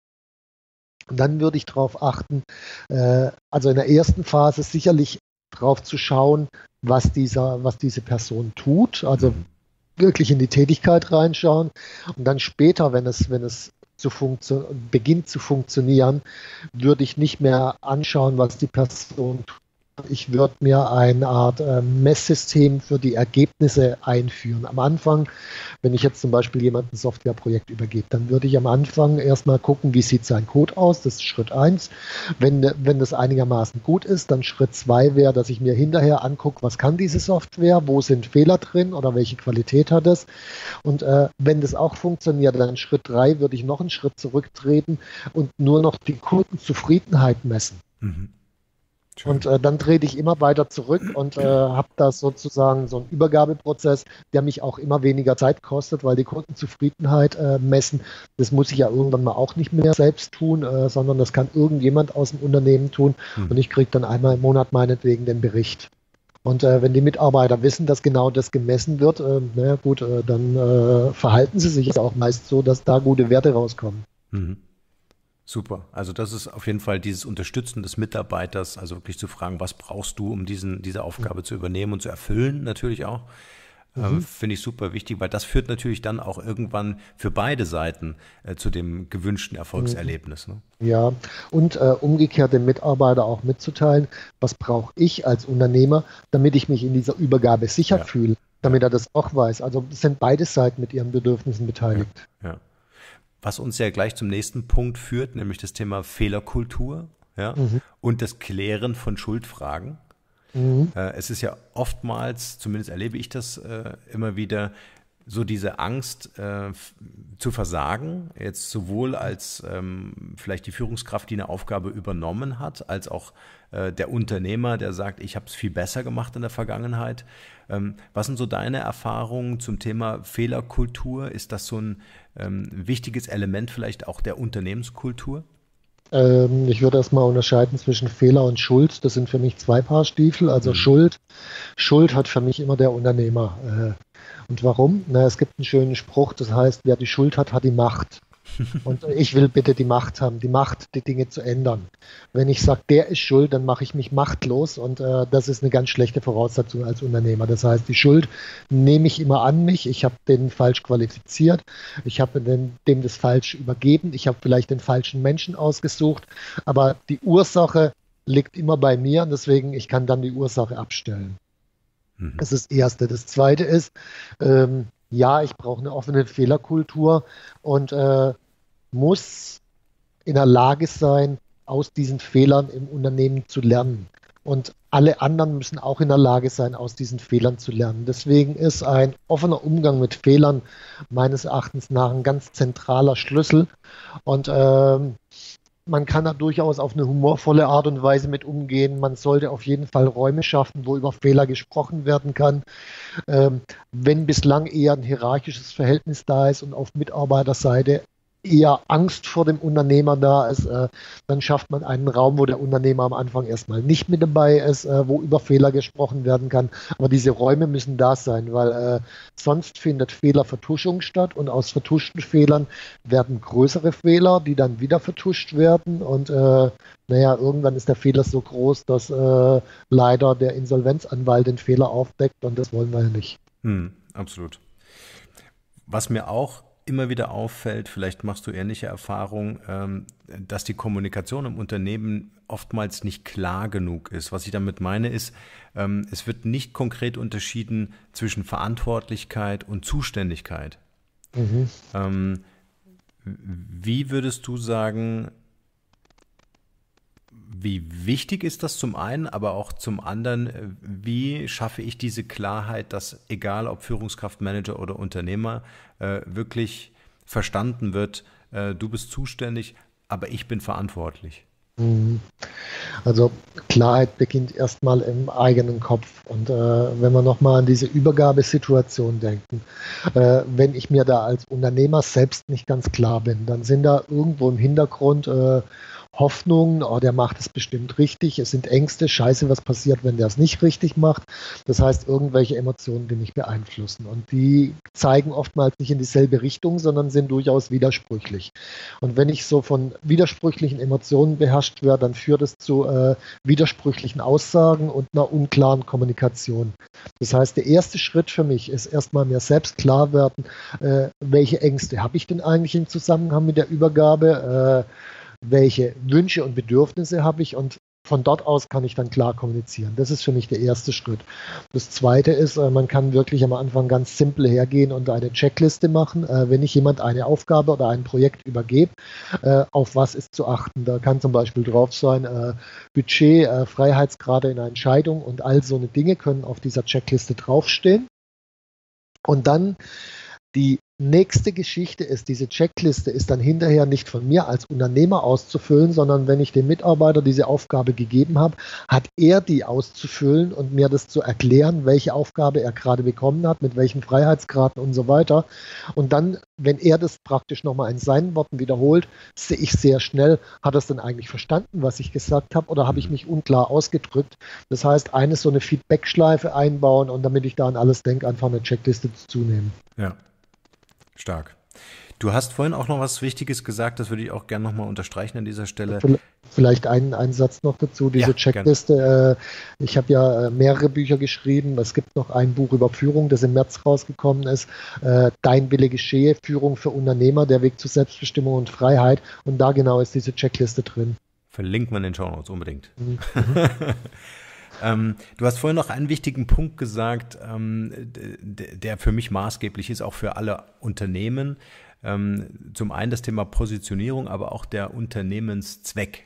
Und dann würde ich darauf achten, äh, also in der ersten Phase sicherlich drauf zu schauen, was dieser, was diese Person tut, also wirklich in die Tätigkeit reinschauen und dann später, wenn es, wenn es zu funktio- beginnt zu funktionieren, würde ich nicht mehr anschauen, was die Person tut. Ich würde mir eine Art äh, Messsystem für die Ergebnisse einführen. Am Anfang, wenn ich jetzt zum Beispiel jemandem ein Softwareprojekt übergebe, dann würde ich am Anfang erstmal gucken, wie sieht sein Code aus, das ist Schritt eins. Wenn, wenn das einigermaßen gut ist, dann Schritt zwei wäre, dass ich mir hinterher angucke, was kann diese Software, wo sind Fehler drin oder welche Qualität hat es. Und äh, wenn das auch funktioniert, dann Schritt drei würde ich noch einen Schritt zurücktreten und nur noch die Kundenzufriedenheit messen. Mhm. Und äh, dann trete ich immer weiter zurück und äh, habe da sozusagen so einen Übergabeprozess, der mich auch immer weniger Zeit kostet, weil die Kundenzufriedenheit äh, messen, das muss ich ja irgendwann mal auch nicht mehr selbst tun, äh, sondern das kann irgendjemand aus dem Unternehmen tun hm. und ich kriege dann einmal im Monat meinetwegen den Bericht. Und äh, wenn die Mitarbeiter wissen, dass genau das gemessen wird, äh, naja gut, äh, dann äh, verhalten sie sich auch meist so, dass da gute Werte rauskommen. Mhm. Super. Also das ist auf jeden Fall dieses Unterstützen des Mitarbeiters, also wirklich zu fragen, was brauchst du, um diesen, diese Aufgabe mhm. zu übernehmen und zu erfüllen natürlich auch. Mhm. Ähm, finde ich super wichtig, weil das führt natürlich dann auch irgendwann für beide Seiten äh, zu dem gewünschten Erfolgserlebnis. Ne? Ja, und äh, umgekehrt dem Mitarbeiter auch mitzuteilen, was brauche ich als Unternehmer, damit ich mich in dieser Übergabe sicher ja. fühle, damit ja. er das auch weiß. Also sind beide Seiten mit ihren Bedürfnissen beteiligt. Ja. ja. Was uns ja gleich zum nächsten Punkt führt, nämlich das Thema Fehlerkultur, ja, mhm. und das Klären von Schuldfragen. Mhm. Äh, es ist ja oftmals, zumindest erlebe ich das äh, immer wieder, so diese Angst äh, f- zu versagen, jetzt sowohl als ähm, vielleicht die Führungskraft, die eine Aufgabe übernommen hat, als auch äh, der Unternehmer, der sagt, ich habe es viel besser gemacht in der Vergangenheit. Ähm, was sind so deine Erfahrungen zum Thema Fehlerkultur? Ist das so ein ähm, wichtiges Element vielleicht auch der Unternehmenskultur? Ähm, ich würde erstmal unterscheiden zwischen Fehler und Schuld. Das sind für mich zwei Paar Stiefel. Also mhm. Schuld. Schuld hat für mich immer der Unternehmer. Äh, Und warum? Na, es gibt einen schönen Spruch, das heißt, wer die Schuld hat, hat die Macht. Und ich will bitte die Macht haben, die Macht, die Dinge zu ändern. Wenn ich sage, der ist schuld, dann mache ich mich machtlos und äh, das ist eine ganz schlechte Voraussetzung als Unternehmer. Das heißt, die Schuld nehme ich immer an mich, ich habe den falsch qualifiziert, ich habe dem, dem das falsch übergeben, ich habe vielleicht den falschen Menschen ausgesucht, aber die Ursache liegt immer bei mir und deswegen, ich kann dann die Ursache abstellen. Das ist das Erste. Das Zweite ist, ähm, ja, ich brauche eine offene Fehlerkultur und äh, muss in der Lage sein, aus diesen Fehlern im Unternehmen zu lernen. Und alle anderen müssen auch in der Lage sein, aus diesen Fehlern zu lernen. Deswegen ist ein offener Umgang mit Fehlern meines Erachtens nach ein ganz zentraler Schlüssel. Und ähm, man kann da durchaus auf eine humorvolle Art und Weise mit umgehen. Man sollte auf jeden Fall Räume schaffen, wo über Fehler gesprochen werden kann. Ähm, wenn bislang eher ein hierarchisches Verhältnis da ist und auf Mitarbeiterseite eher Angst vor dem Unternehmer da ist, äh, dann schafft man einen Raum, wo der Unternehmer am Anfang erstmal nicht mit dabei ist, äh, wo über Fehler gesprochen werden kann. Aber diese Räume müssen da sein, weil äh, sonst findet Fehlervertuschung statt und aus vertuschten Fehlern werden größere Fehler, die dann wieder vertuscht werden und äh, naja, irgendwann ist der Fehler so groß, dass äh, leider der Insolvenzanwalt den Fehler aufdeckt und das wollen wir ja nicht. Hm, absolut. Was mir auch immer wieder auffällt, vielleicht machst du ähnliche Erfahrungen, dass die Kommunikation im Unternehmen oftmals nicht klar genug ist. Was ich damit meine ist, ähm, es wird nicht konkret unterschieden zwischen Verantwortlichkeit und Zuständigkeit. Mhm. Ähm, wie würdest du sagen, wie wichtig ist das zum einen, aber auch zum anderen, wie schaffe ich diese Klarheit, dass egal ob Führungskraft, Manager oder Unternehmer, äh, wirklich verstanden wird, äh, du bist zuständig, aber ich bin verantwortlich? Also Klarheit beginnt erstmal im eigenen Kopf. Und äh, wenn wir nochmal an diese Übergabesituation denken, äh, wenn ich mir da als Unternehmer selbst nicht ganz klar bin, dann sind da irgendwo im Hintergrund äh, Hoffnungen, oh, der macht es bestimmt richtig, es sind Ängste, scheiße, was passiert, wenn der es nicht richtig macht. Das heißt, irgendwelche Emotionen, die mich beeinflussen. Und die zeigen oftmals nicht in dieselbe Richtung, sondern sind durchaus widersprüchlich. Und wenn ich so von widersprüchlichen Emotionen beherrscht werde, dann führt es zu äh, widersprüchlichen Aussagen und einer unklaren Kommunikation. Das heißt, der erste Schritt für mich ist erstmal mir selbst klar werden, äh, welche Ängste habe ich denn eigentlich im Zusammenhang mit der Übergabe, äh, welche Wünsche und Bedürfnisse habe ich, und von dort aus kann ich dann klar kommunizieren. Das ist für mich der erste Schritt. Das zweite ist, man kann wirklich am Anfang ganz simpel hergehen und eine Checkliste machen. Wenn ich jemand eine Aufgabe oder ein Projekt übergebe, auf was ist zu achten? Da kann zum Beispiel drauf sein, Budget, Freiheitsgrade in einer Entscheidung und all so eine Dinge können auf dieser Checkliste draufstehen. Und dann die nächste Geschichte ist, diese Checkliste ist dann hinterher nicht von mir als Unternehmer auszufüllen, sondern wenn ich dem Mitarbeiter diese Aufgabe gegeben habe, hat er die auszufüllen und mir das zu erklären, welche Aufgabe er gerade bekommen hat, mit welchen Freiheitsgraden und so weiter. Und dann, wenn er das praktisch nochmal in seinen Worten wiederholt, sehe ich sehr schnell, hat er es denn eigentlich verstanden, was ich gesagt habe, oder habe ich mich unklar ausgedrückt? Das heißt, eines so eine Feedback-Schleife einbauen und damit ich da an alles denke, einfach eine Checkliste zunehmen. Ja. Stark. Du hast vorhin auch noch was Wichtiges gesagt, das würde ich auch gerne nochmal unterstreichen an dieser Stelle. Vielleicht einen, einen Satz noch dazu, diese ja, Checkliste. Äh, ich habe ja äh, mehrere Bücher geschrieben. Es gibt noch ein Buch über Führung, das im März rausgekommen ist. Äh, Dein Wille geschehe, Führung für Unternehmer, der Weg zu Selbstbestimmung und Freiheit. Und da genau ist diese Checkliste drin. Verlinkt man in den Shownotes unbedingt. Mhm. Ähm, du hast vorhin noch einen wichtigen Punkt gesagt, ähm, d- der für mich maßgeblich ist, auch für alle Unternehmen. Ähm, zum einen das Thema Positionierung, aber auch der Unternehmenszweck.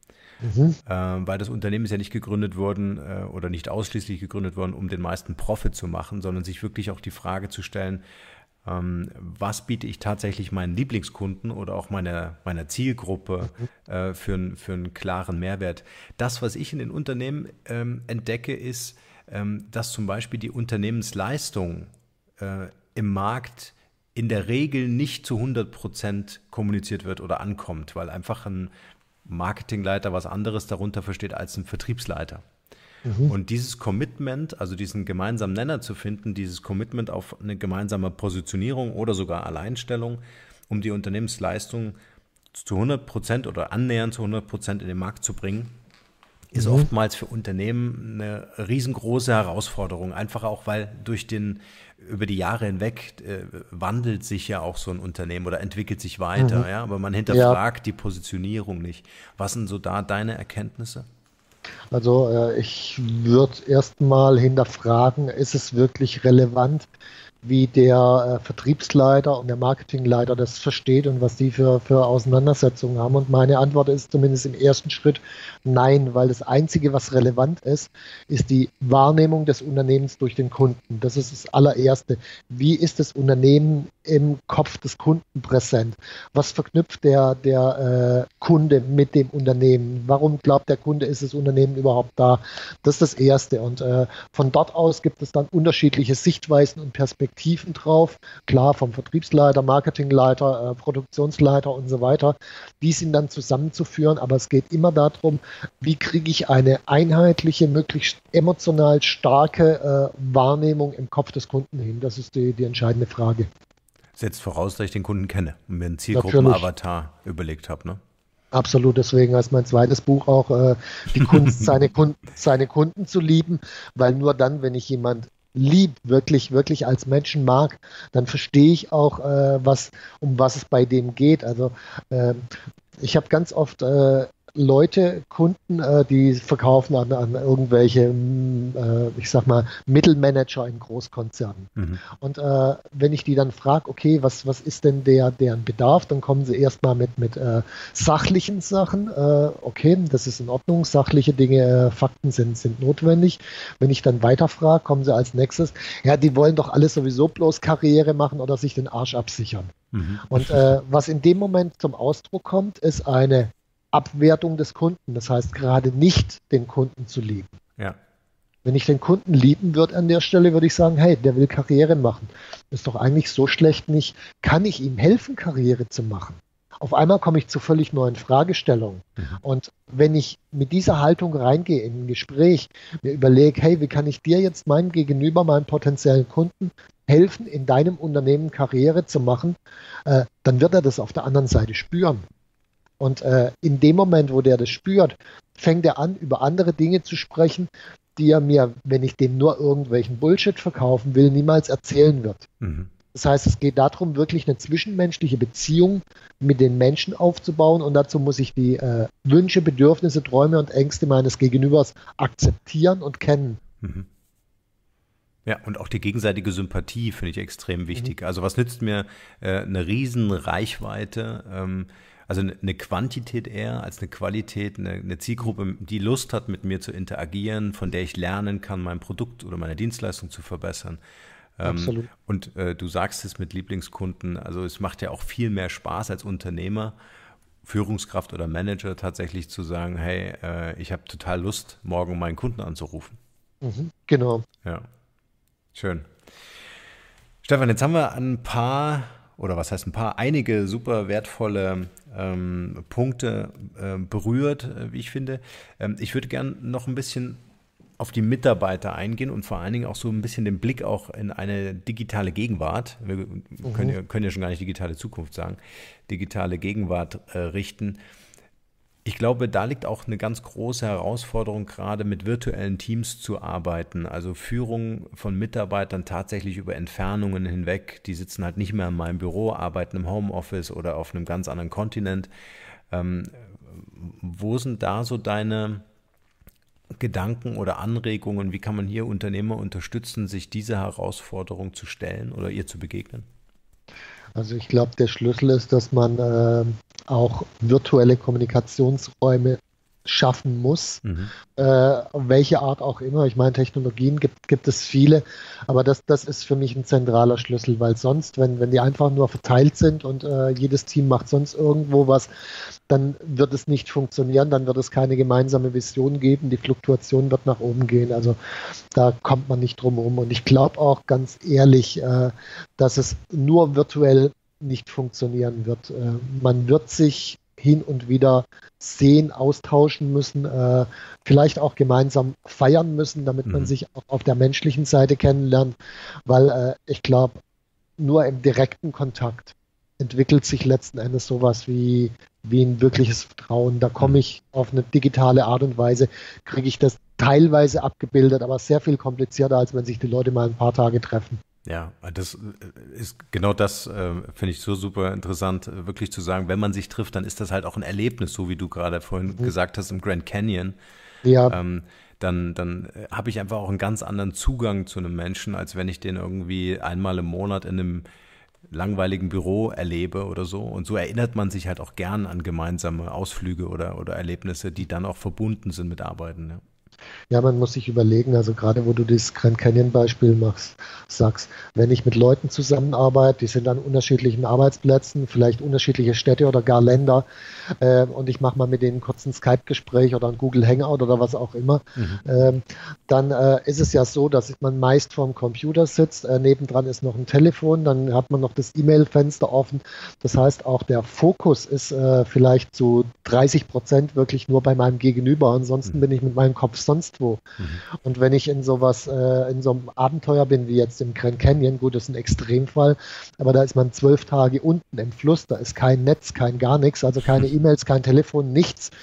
Mhm. Ähm, weil das Unternehmen ist ja nicht gegründet worden äh, oder nicht ausschließlich gegründet worden, um den meisten Profit zu machen, sondern sich wirklich auch die Frage zu stellen, Ähm, was biete ich tatsächlich meinen Lieblingskunden oder auch meiner, meiner Zielgruppe äh, für, n, für einen klaren Mehrwert. Das, was ich in den Unternehmen ähm, entdecke, ist, ähm, dass zum Beispiel die Unternehmensleistung äh, im Markt in der Regel nicht zu hundert Prozent kommuniziert wird oder ankommt, weil einfach ein Marketingleiter was anderes darunter versteht als ein Vertriebsleiter. Mhm. Und dieses Commitment, also diesen gemeinsamen Nenner zu finden, dieses Commitment auf eine gemeinsame Positionierung oder sogar Alleinstellung, um die Unternehmensleistung zu hundert Prozent oder annähernd zu hundert Prozent in den Markt zu bringen, ist mhm. oftmals für Unternehmen eine riesengroße Herausforderung. Einfach auch, weil durch den, über die Jahre hinweg äh, wandelt sich ja auch so ein Unternehmen oder entwickelt sich weiter. Mhm. Ja? Aber man hinterfragt ja die Positionierung nicht. Was sind so da deine Erkenntnisse? Also äh, ich würde erstmal hinterfragen, ist es wirklich relevant, wie der äh, Vertriebsleiter und der Marketingleiter das versteht und was die für, für Auseinandersetzungen haben. Und meine Antwort ist zumindest im ersten Schritt nein, weil das Einzige, was relevant ist, ist die Wahrnehmung des Unternehmens durch den Kunden. Das ist das allererste. Wie ist das Unternehmen im Kopf des Kunden präsent? Was verknüpft der, der äh, Kunde mit dem Unternehmen? Warum glaubt der Kunde, ist das Unternehmen überhaupt da? Das ist das Erste. Und äh, von dort aus gibt es dann unterschiedliche Sichtweisen und Perspektiven drauf. Klar, vom Vertriebsleiter, Marketingleiter, äh, Produktionsleiter und so weiter. Die sind dann zusammenzuführen, aber es geht immer darum, wie kriege ich eine einheitliche, möglichst emotional starke äh, Wahrnehmung im Kopf des Kunden hin? Das ist die, die entscheidende Frage. Setzt voraus, dass ich den Kunden kenne und mir einen Zielgruppen-Avatar überlegt habe, ne? Absolut, deswegen heißt mein zweites Buch auch äh, die Kunst, seine Kunden, seine Kunden zu lieben, weil nur dann, wenn ich jemand lieb, wirklich, wirklich als Menschen mag, dann verstehe ich auch, äh, was, um was es bei dem geht. Also äh, ich habe ganz oft äh, Leute, Kunden, äh, die verkaufen an, an irgendwelche, äh, ich sag mal, Mittelmanager in Großkonzernen. Mhm. Und äh, wenn ich die dann frage, okay, was, was ist denn der, deren Bedarf, dann kommen sie erstmal mit, mit äh, sachlichen Sachen. Äh, okay, das ist in Ordnung, sachliche Dinge, äh, Fakten sind, sind notwendig. Wenn ich dann weiterfrage, kommen sie als nächstes, ja, die wollen doch alle sowieso bloß Karriere machen oder sich den Arsch absichern. Mhm. Und äh, was in dem Moment zum Ausdruck kommt, ist eine Abwertung des Kunden. Das heißt, gerade nicht den Kunden zu lieben. Ja. Wenn ich den Kunden lieben würde an der Stelle, würde ich sagen, hey, der will Karriere machen. Ist doch eigentlich so schlecht nicht. Kann ich ihm helfen, Karriere zu machen? Auf einmal komme ich zu völlig neuen Fragestellungen. Mhm. Und wenn ich mit dieser Haltung reingehe in ein Gespräch, mir überlege, hey, wie kann ich dir jetzt meinem Gegenüber, meinem potenziellen Kunden helfen, in deinem Unternehmen Karriere zu machen, äh, dann wird er das auf der anderen Seite spüren. Und äh, in dem Moment, wo der das spürt, fängt er an, über andere Dinge zu sprechen, die er mir, wenn ich dem nur irgendwelchen Bullshit verkaufen will, niemals erzählen wird. Mhm. Das heißt, es geht darum, wirklich eine zwischenmenschliche Beziehung mit den Menschen aufzubauen und dazu muss ich die äh, Wünsche, Bedürfnisse, Träume und Ängste meines Gegenübers akzeptieren und kennen. Mhm. Ja, und auch die gegenseitige Sympathie finde ich extrem wichtig. Mhm. Also was nützt mir äh, eine riesen Reichweite, ähm, also eine Quantität eher als eine Qualität, eine, eine Zielgruppe, die Lust hat, mit mir zu interagieren, von der ich lernen kann, mein Produkt oder meine Dienstleistung zu verbessern. Absolut. Ähm, und äh, du sagst es mit Lieblingskunden, also es macht ja auch viel mehr Spaß als Unternehmer, Führungskraft oder Manager tatsächlich zu sagen, hey, äh, ich habe total Lust, morgen meinen Kunden anzurufen. Mhm, genau. Ja, schön. Stefan, jetzt haben wir ein paar, oder was heißt ein paar, einige super wertvolle ähm, Punkte äh, berührt, äh, wie ich finde. Ähm, ich würde gern noch ein bisschen auf die Mitarbeiter eingehen und vor allen Dingen auch so ein bisschen den Blick auch in eine digitale Gegenwart, wir mhm. können, ja, können ja schon gar nicht digitale Zukunft sagen, digitale Gegenwart äh, richten. Ich glaube, da liegt auch eine ganz große Herausforderung, gerade mit virtuellen Teams zu arbeiten, also Führung von Mitarbeitern tatsächlich über Entfernungen hinweg. Die sitzen halt nicht mehr in meinem Büro, arbeiten im Homeoffice oder auf einem ganz anderen Kontinent. Ähm, wo sind da so deine Gedanken oder Anregungen? Wie kann man hier Unternehmer unterstützen, sich dieser Herausforderung zu stellen oder ihr zu begegnen? Also ich glaube, der Schlüssel ist, dass man äh, auch virtuelle Kommunikationsräume schaffen muss, mhm. äh, welche Art auch immer. Ich meine, Technologien gibt, gibt es viele, aber das, das ist für mich ein zentraler Schlüssel, weil sonst, wenn, wenn die einfach nur verteilt sind und äh, jedes Team macht sonst irgendwo was, dann wird es nicht funktionieren, dann wird es keine gemeinsame Vision geben, die Fluktuation wird nach oben gehen, also da kommt man nicht drum herum. Und ich glaube auch ganz ehrlich, äh, dass es nur virtuell nicht funktionieren wird. Äh, man wird sich hin und wieder sehen, austauschen müssen, äh, vielleicht auch gemeinsam feiern müssen, damit mhm. man sich auch auf der menschlichen Seite kennenlernt, weil äh, ich glaube, nur im direkten Kontakt entwickelt sich letzten Endes sowas wie, wie ein wirkliches Vertrauen. Da komme ich auf eine digitale Art und Weise, kriege ich das teilweise abgebildet, aber sehr viel komplizierter, als wenn sich die Leute mal ein paar Tage treffen. Ja, das ist genau das, äh, finde ich so super interessant, wirklich zu sagen, wenn man sich trifft, dann ist das halt auch ein Erlebnis, so wie du gerade vorhin mhm. gesagt hast, im Grand Canyon. Ja. Ähm, dann, dann habe ich einfach auch einen ganz anderen Zugang zu einem Menschen, als wenn ich den irgendwie einmal im Monat in einem langweiligen Büro erlebe oder so. Und so erinnert man sich halt auch gern an gemeinsame Ausflüge oder, oder Erlebnisse, die dann auch verbunden sind mit Arbeiten. Ja. Ja, man muss sich überlegen, also gerade wo du das Grand Canyon-Beispiel machst, sagst, wenn ich mit Leuten zusammenarbeite, die sind an unterschiedlichen Arbeitsplätzen, vielleicht unterschiedliche Städte oder gar Länder, äh, und ich mache mal mit denen kurz ein Skype-Gespräch oder ein Google Hangout oder was auch immer, mhm. ähm, dann äh, ist es ja so, dass man meist vorm Computer sitzt, äh, nebendran ist noch ein Telefon, dann hat man noch das E-Mail-Fenster offen. Das heißt, auch der Fokus ist äh, vielleicht zu dreißig Prozent wirklich nur bei meinem Gegenüber, ansonsten mhm. bin ich mit meinem Kopf sonst wo. Mhm. Und wenn ich in sowas, äh, in so einem Abenteuer bin, wie jetzt im Grand Canyon, gut, das ist ein Extremfall, aber da ist man zwölf Tage unten im Fluss, da ist kein Netz, kein gar nichts, also keine E-Mails, kein Telefon, nichts. Mhm.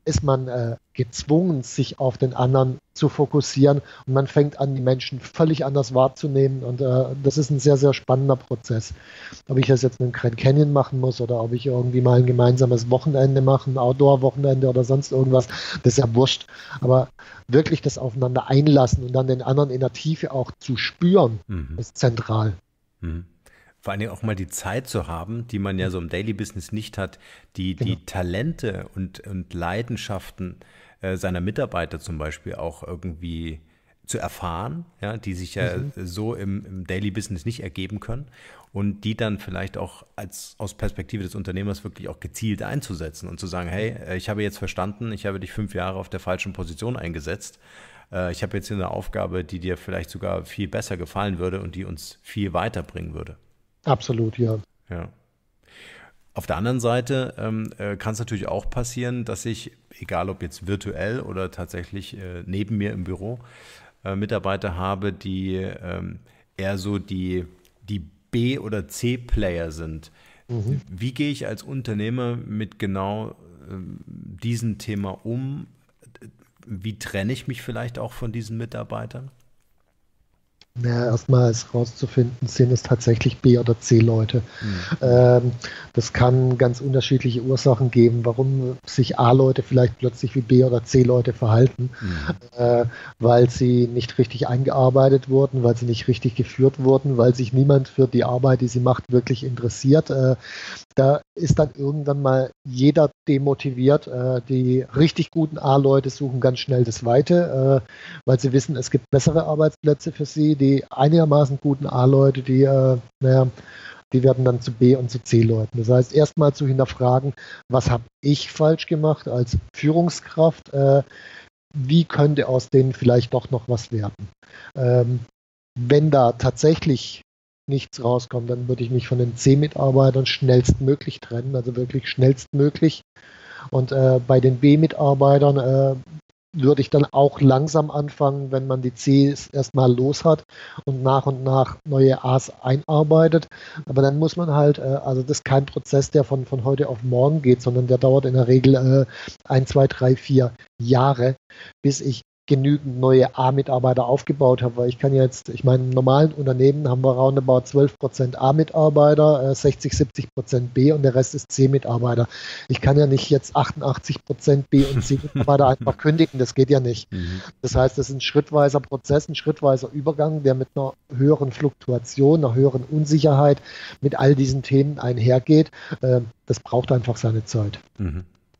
ist man äh, gezwungen, sich auf den anderen zu fokussieren und man fängt an, die Menschen völlig anders wahrzunehmen und äh, das ist ein sehr, sehr spannender Prozess. Ob ich das jetzt mit dem Grand Canyon machen muss oder ob ich irgendwie mal ein gemeinsames Wochenende mache, ein Outdoor-Wochenende oder sonst irgendwas, das ist ja wurscht. Aber wirklich das Aufeinander einlassen und dann den anderen in der Tiefe auch zu spüren, mhm. ist zentral. Mhm. Vor allen Dingen auch mal die Zeit zu haben, die man ja so im Daily Business nicht hat, die, genau. die Talente und, und Leidenschaften äh, seiner Mitarbeiter zum Beispiel auch irgendwie zu erfahren, ja, die sich ja mhm. so im, im Daily Business nicht ergeben können und die dann vielleicht auch als aus Perspektive des Unternehmers wirklich auch gezielt einzusetzen und zu sagen, hey, ich habe jetzt verstanden, ich habe dich fünf Jahre auf der falschen Position eingesetzt. Ich habe jetzt hier eine Aufgabe, die dir vielleicht sogar viel besser gefallen würde und die uns viel weiterbringen würde. Absolut, ja. Ja. Auf der anderen Seite ähm, äh, kann es natürlich auch passieren, dass ich, egal ob jetzt virtuell oder tatsächlich äh, neben mir im Büro, äh, Mitarbeiter habe, die ähm, eher so die, die B- oder C-Player sind. Mhm. Wie gehe ich als Unternehmer mit genau ähm, diesem Thema um? Wie trenne ich mich vielleicht auch von diesen Mitarbeitern? Naja, erstmal ist rauszufinden, sind es tatsächlich B- oder C-Leute. Mhm. Ähm, das kann ganz unterschiedliche Ursachen geben, warum sich A-Leute vielleicht plötzlich wie B- oder C-Leute verhalten, mhm. äh, weil sie nicht richtig eingearbeitet wurden, weil sie nicht richtig geführt wurden, weil sich niemand für die Arbeit, die sie macht, wirklich interessiert. Äh, da ist dann irgendwann mal jeder demotiviert. Äh, die richtig guten A-Leute suchen ganz schnell das Weite, äh, weil sie wissen, es gibt bessere Arbeitsplätze für sie. Die einigermaßen guten A-Leute, die, äh, naja, die werden dann zu B- und zu C-Leuten. Das heißt, erstmal zu hinterfragen, was habe ich falsch gemacht als Führungskraft? Äh, wie könnte aus denen vielleicht doch noch was werden? Ähm, wenn da tatsächlich nichts rauskommt, dann würde ich mich von den C-Mitarbeitern schnellstmöglich trennen, also wirklich schnellstmöglich. Und äh, bei den B-Mitarbeitern äh, würde ich dann auch langsam anfangen, wenn man die Cs erstmal los hat und nach und nach neue As einarbeitet. Aber dann muss man halt, äh, also das ist kein Prozess, der von, von heute auf morgen geht, sondern der dauert in der Regel äh, ein, zwei, drei, vier Jahre, bis ich genügend neue A-Mitarbeiter aufgebaut habe, weil ich kann jetzt, ich meine, im normalen Unternehmen haben wir roundabout zwölf Prozent A-Mitarbeiter, äh, sechzig, siebzig Prozent B und der Rest ist C-Mitarbeiter. Ich kann ja nicht jetzt achtundachtzig Prozent B und C-Mitarbeiter einfach kündigen, das geht ja nicht. Mhm. Das heißt, das ist ein schrittweiser Prozess, ein schrittweiser Übergang, der mit einer höheren Fluktuation, einer höheren Unsicherheit mit all diesen Themen einhergeht. Äh, das braucht einfach seine Zeit. Mhm.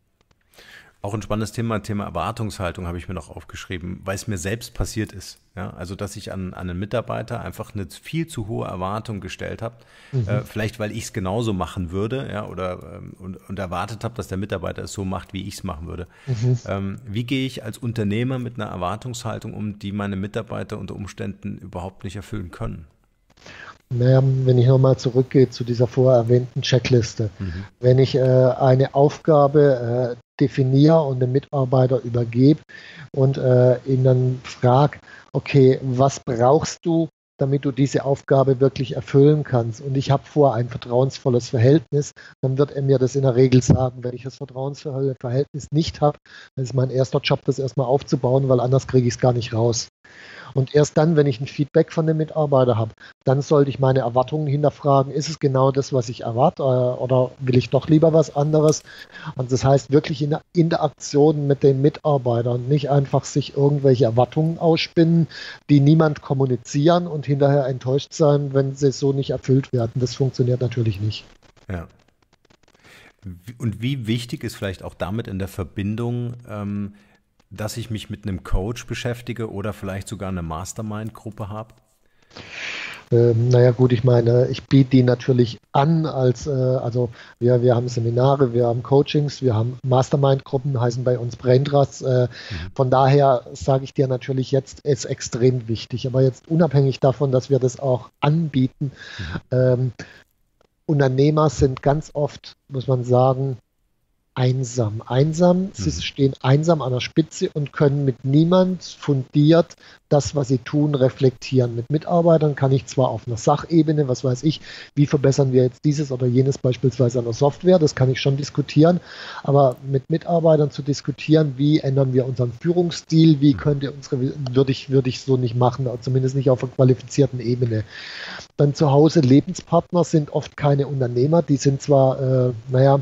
Auch ein spannendes Thema, Thema Erwartungshaltung habe ich mir noch aufgeschrieben, weil es mir selbst passiert ist. Ja, also, dass ich an, an einen Mitarbeiter einfach eine viel zu hohe Erwartung gestellt habe. Mhm. Äh, vielleicht, weil ich es genauso machen würde, ja, oder ähm, und, und erwartet habe, dass der Mitarbeiter es so macht, wie ich es machen würde. Mhm. Ähm, wie gehe ich als Unternehmer mit einer Erwartungshaltung um, die meine Mitarbeiter unter Umständen überhaupt nicht erfüllen können? Naja, wenn ich nochmal zurückgehe zu dieser vorher erwähnten Checkliste. Mhm. Wenn ich äh, eine Aufgabe äh, definiere und dem Mitarbeiter übergebe und äh, ihn dann frage, okay, was brauchst du, damit du diese Aufgabe wirklich erfüllen kannst? Und ich habe vor ein vertrauensvolles Verhältnis, dann wird er mir das in der Regel sagen. Wenn ich das vertrauensvolle Verhältnis nicht habe, dann ist mein erster Job, das erstmal aufzubauen, weil anders kriege ich es gar nicht raus. Und erst dann, wenn ich ein Feedback von dem Mitarbeiter habe, dann sollte ich meine Erwartungen hinterfragen, ist es genau das, was ich erwarte, oder will ich doch lieber was anderes? Und das heißt wirklich in der Interaktion mit den Mitarbeitern, nicht einfach sich irgendwelche Erwartungen ausspinnen, die niemand kommunizieren und hinterher enttäuscht sein, wenn sie so nicht erfüllt werden. Das funktioniert natürlich nicht. Ja. Und wie wichtig ist vielleicht auch damit in der Verbindung, ähm, dass ich mich mit einem Coach beschäftige oder vielleicht sogar eine Mastermind-Gruppe habe? Ähm, naja gut, ich meine, ich biete die natürlich an als, äh, also wir, wir haben Seminare, wir haben Coachings, wir haben Mastermind-Gruppen, heißen bei uns Braintrusts. Äh, mhm. Von daher sage ich dir natürlich jetzt, ist extrem wichtig. Aber jetzt unabhängig davon, dass wir das auch anbieten, mhm. ähm, Unternehmer sind ganz oft, muss man sagen, einsam. Einsam, Mhm. sie stehen einsam an der Spitze und können mit niemand fundiert das, was sie tun, reflektieren. Mit Mitarbeitern kann ich zwar auf einer Sachebene, was weiß ich, wie verbessern wir jetzt dieses oder jenes beispielsweise an der Software, das kann ich schon diskutieren, aber mit Mitarbeitern zu diskutieren, wie ändern wir unseren Führungsstil, wie könnte unsere, würde ich, würde ich so nicht machen, zumindest nicht auf einer qualifizierten Ebene. Dann zu Hause Lebenspartner sind oft keine Unternehmer, die sind zwar, äh, naja,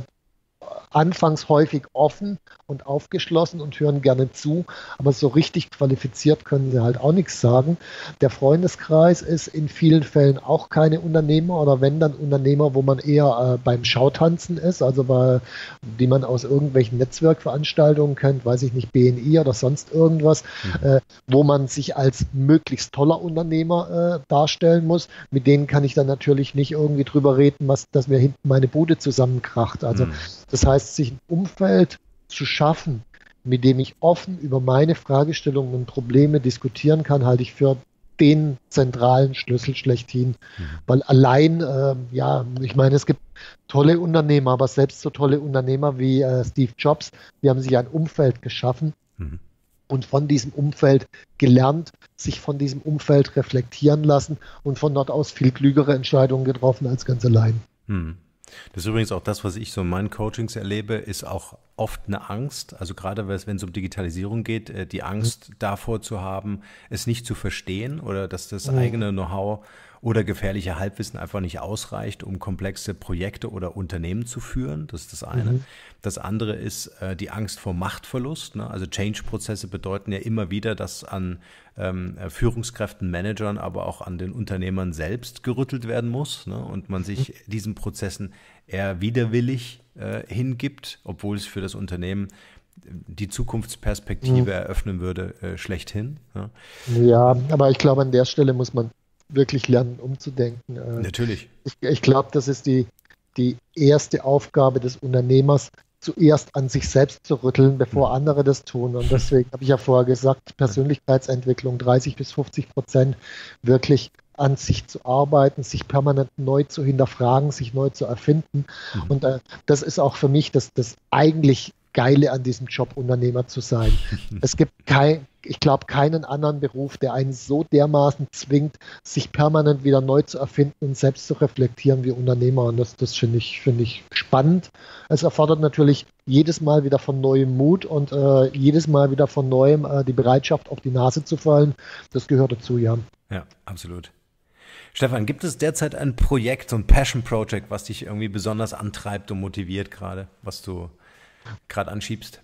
anfangs häufig offen und aufgeschlossen und hören gerne zu, aber so richtig qualifiziert können sie halt auch nichts sagen. Der Freundeskreis ist in vielen Fällen auch keine Unternehmer oder wenn dann Unternehmer, wo man eher äh, beim Schautanzen ist, also bei, die man aus irgendwelchen Netzwerkveranstaltungen kennt, weiß ich nicht, B N I oder sonst irgendwas, mhm. äh, wo man sich als möglichst toller Unternehmer äh, darstellen muss. Mit denen kann ich dann natürlich nicht irgendwie drüber reden, was, dass mir hinten meine Bude zusammenkracht. Also mhm. das heißt, sich ein Umfeld zu schaffen, mit dem ich offen über meine Fragestellungen und Probleme diskutieren kann, halte ich für den zentralen Schlüssel schlechthin. Mhm. Weil allein, äh, ja, ich meine, es gibt tolle Unternehmer, aber selbst so tolle Unternehmer wie äh, Steve Jobs, die haben sich ein Umfeld geschaffen mhm. und von diesem Umfeld gelernt, sich von diesem Umfeld reflektieren lassen und von dort aus viel klügere Entscheidungen getroffen als ganz allein. Mhm. Das ist übrigens auch das, was ich so in meinen Coachings erlebe, ist auch oft eine Angst, also gerade wenn es um Digitalisierung geht, die Angst mhm. davor zu haben, es nicht zu verstehen oder dass das mhm. eigene Know-how oder gefährliche Halbwissen einfach nicht ausreicht, um komplexe Projekte oder Unternehmen zu führen. Das ist das eine. Mhm. Das andere ist äh, die Angst vor Machtverlust. Ne? Also Change-Prozesse bedeuten ja immer wieder, dass an ähm, Führungskräften, Managern, aber auch an den Unternehmern selbst gerüttelt werden muss, ne? Und man sich mhm. diesen Prozessen eher widerwillig äh, hingibt, obwohl es für das Unternehmen die Zukunftsperspektive mhm. eröffnen würde, äh, schlechthin. Ja? Ja, aber ich glaube, an der Stelle muss man wirklich lernen, umzudenken. Natürlich. Ich, ich glaube, das ist die, die erste Aufgabe des Unternehmers, zuerst an sich selbst zu rütteln, bevor mhm. andere das tun. Und deswegen habe ich ja vorher gesagt, Persönlichkeitsentwicklung, dreißig bis fünfzig Prozent wirklich an sich zu arbeiten, sich permanent neu zu hinterfragen, sich neu zu erfinden. Mhm. Und äh, das ist auch für mich das, das eigentlich Geile an diesem Job, Unternehmer zu sein. Es gibt kein, ich glaube, keinen anderen Beruf, der einen so dermaßen zwingt, sich permanent wieder neu zu erfinden und selbst zu reflektieren wie Unternehmer. Und das, das finde ich, finde ich spannend. Es erfordert natürlich jedes Mal wieder von neuem Mut und äh, jedes Mal wieder von neuem äh, die Bereitschaft, auf die Nase zu fallen. Das gehört dazu, ja. Ja, absolut. Stefan, gibt es derzeit ein Projekt, so ein Passion Project, was dich irgendwie besonders antreibt und motiviert gerade, was du gerade anschiebst?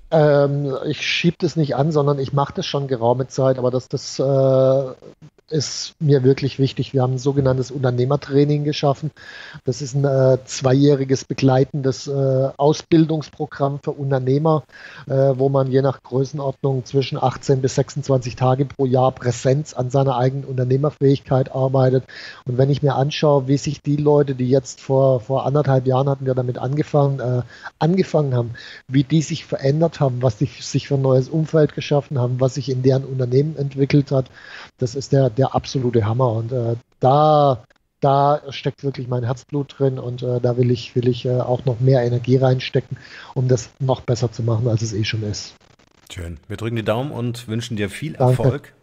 Ähm, ich schiebe das nicht an, sondern ich mache das schon geraume Zeit, aber das, das äh, ist mir wirklich wichtig. Wir haben ein sogenanntes Unternehmertraining geschaffen. Das ist ein äh, zweijähriges begleitendes äh, Ausbildungsprogramm für Unternehmer, äh, wo man je nach Größenordnung zwischen achtzehn bis sechsundzwanzig Tage pro Jahr Präsenz an seiner eigenen Unternehmerfähigkeit arbeitet. Und wenn ich mir anschaue, wie sich die Leute, die jetzt vor, vor anderthalb Jahren hatten wir damit angefangen, äh, angefangen haben, wie die sich verändert haben, was sie sich für ein neues Umfeld geschaffen haben, was sich in deren Unternehmen entwickelt hat, das ist der, der absolute Hammer. Und äh, da, da steckt wirklich mein Herzblut drin und äh, da will ich, will ich äh, auch noch mehr Energie reinstecken, um das noch besser zu machen, als es eh schon ist. Schön. Wir drücken die Daumen und wünschen dir viel Danke. Erfolg.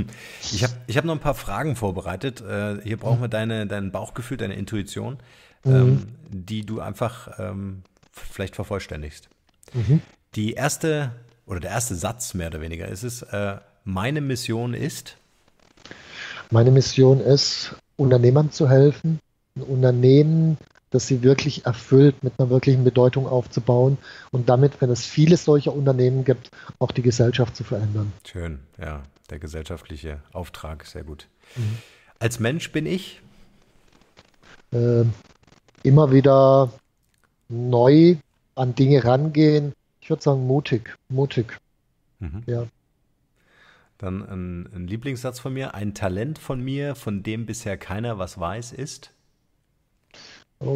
Ich habe ich hab noch ein paar Fragen vorbereitet. Äh, hier brauchen wir deine, dein Bauchgefühl, deine Intuition, mhm. ähm, die du einfach ähm, vielleicht vervollständigst. Mhm. Die erste oder der erste Satz mehr oder weniger ist es, äh, meine Mission ist? Meine Mission ist, Unternehmern zu helfen, ein Unternehmen, das sie wirklich erfüllt, mit einer wirklichen Bedeutung aufzubauen und damit, wenn es viele solcher Unternehmen gibt, auch die Gesellschaft zu verändern. Schön, ja, der gesellschaftliche Auftrag, sehr gut. Mhm. Als Mensch bin ich? Äh, immer wieder neu an Dinge rangehen. Ich würde sagen mutig, mutig, mhm. ja. Dann ein, ein Lieblingssatz von mir. Ein Talent von mir, von dem bisher keiner was weiß, ist? Oh.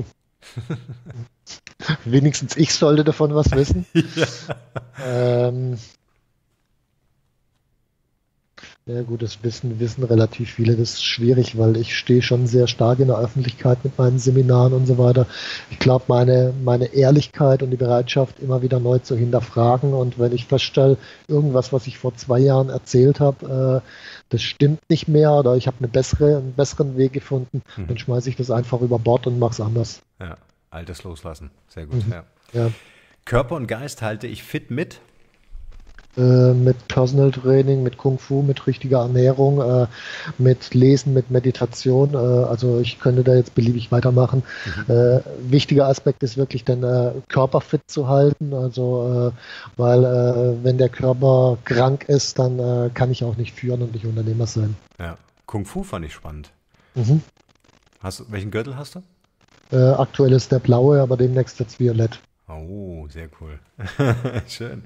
Wenigstens ich sollte davon was wissen. Ja. ähm, Ja gut, das wissen, wissen relativ viele. Das ist schwierig, weil ich stehe schon sehr stark in der Öffentlichkeit mit meinen Seminaren und so weiter. Ich glaube, meine, meine Ehrlichkeit und die Bereitschaft, immer wieder neu zu hinterfragen, und wenn ich feststelle, irgendwas, was ich vor zwei Jahren erzählt habe, äh, das stimmt nicht mehr, oder ich habe eine bessere, einen besseren Weg gefunden, Mhm. dann schmeiße ich das einfach über Bord und mache es anders. Ja, altes Loslassen. Sehr gut, Mhm. ja. Ja. Körper und Geist halte ich fit mit. Äh, mit Personal Training, mit Kung Fu, mit richtiger Ernährung, äh, mit Lesen, mit Meditation. Äh, also ich könnte da jetzt beliebig weitermachen. Mhm. Äh, wichtiger Aspekt ist wirklich den äh, Körper fit zu halten. Also äh, weil äh, wenn der Körper krank ist, dann äh, kann ich auch nicht führen und nicht Unternehmer sein. Ja, Kung Fu fand ich spannend. Mhm. Hast du, welchen Gürtel hast du? Äh, aktuell ist der blaue, aber demnächst wird's violett. Oh, sehr cool. Schön.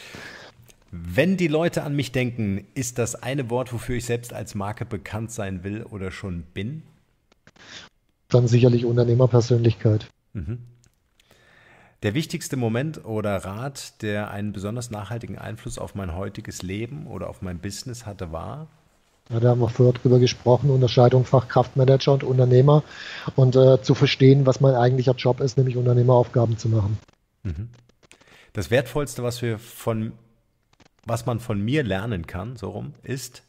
Wenn die Leute an mich denken, ist das eine Wort, wofür ich selbst als Marke bekannt sein will oder schon bin? Dann sicherlich Unternehmerpersönlichkeit. Mhm. Der wichtigste Moment oder Rat, der einen besonders nachhaltigen Einfluss auf mein heutiges Leben oder auf mein Business hatte, war? Ja, da haben wir vorher drüber gesprochen, Unterscheidung Fachkraftmanager und Unternehmer, und äh, zu verstehen, was mein eigentlicher Job ist, nämlich Unternehmeraufgaben zu machen. Mhm. Das Wertvollste, was wir von, was man von mir lernen kann, so rum, ist?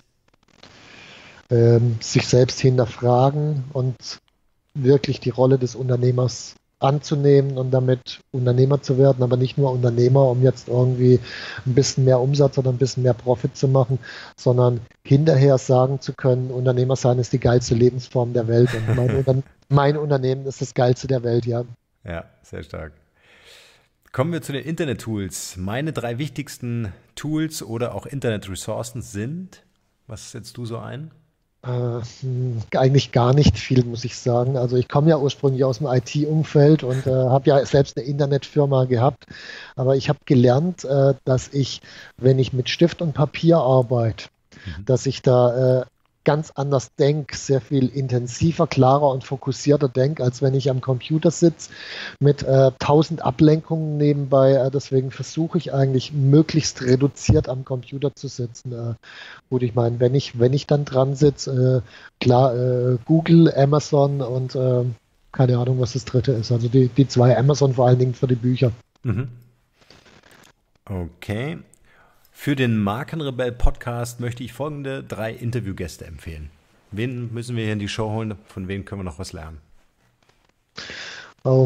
Ähm, sich selbst hinterfragen und wirklich die Rolle des Unternehmers anzunehmen und damit Unternehmer zu werden, aber nicht nur Unternehmer, um jetzt irgendwie ein bisschen mehr Umsatz oder ein bisschen mehr Profit zu machen, sondern hinterher sagen zu können, Unternehmer sein ist die geilste Lebensform der Welt, und mein, Unter- mein Unternehmen ist das geilste der Welt, ja. Ja, sehr stark. Kommen wir zu den Internet-Tools. Meine drei wichtigsten Tools oder auch Internet-Ressourcen sind, was setzt du so ein? Äh, eigentlich gar nicht viel, muss ich sagen. Also ich komme ja ursprünglich aus dem I T-Umfeld und äh, habe ja selbst eine Internetfirma gehabt. Aber ich habe gelernt, äh, dass ich, wenn ich mit Stift und Papier arbeite, Mhm. dass ich da äh, ganz anders denke, sehr viel intensiver, klarer und fokussierter denke, als wenn ich am Computer sitze mit äh, tausend Ablenkungen nebenbei. Äh, deswegen versuche ich eigentlich möglichst reduziert am Computer zu sitzen. Äh, gut, ich meine, wenn ich, wenn ich dann dran sitze, äh, klar, äh, Google, Amazon und äh, keine Ahnung, was das dritte ist. Also die, die zwei Amazon vor allen Dingen für die Bücher. Mhm. Okay. Für den Markenrebell-Podcast möchte ich folgende drei Interviewgäste empfehlen. Wen müssen wir hier in die Show holen? Von wem können wir noch was lernen? Oh.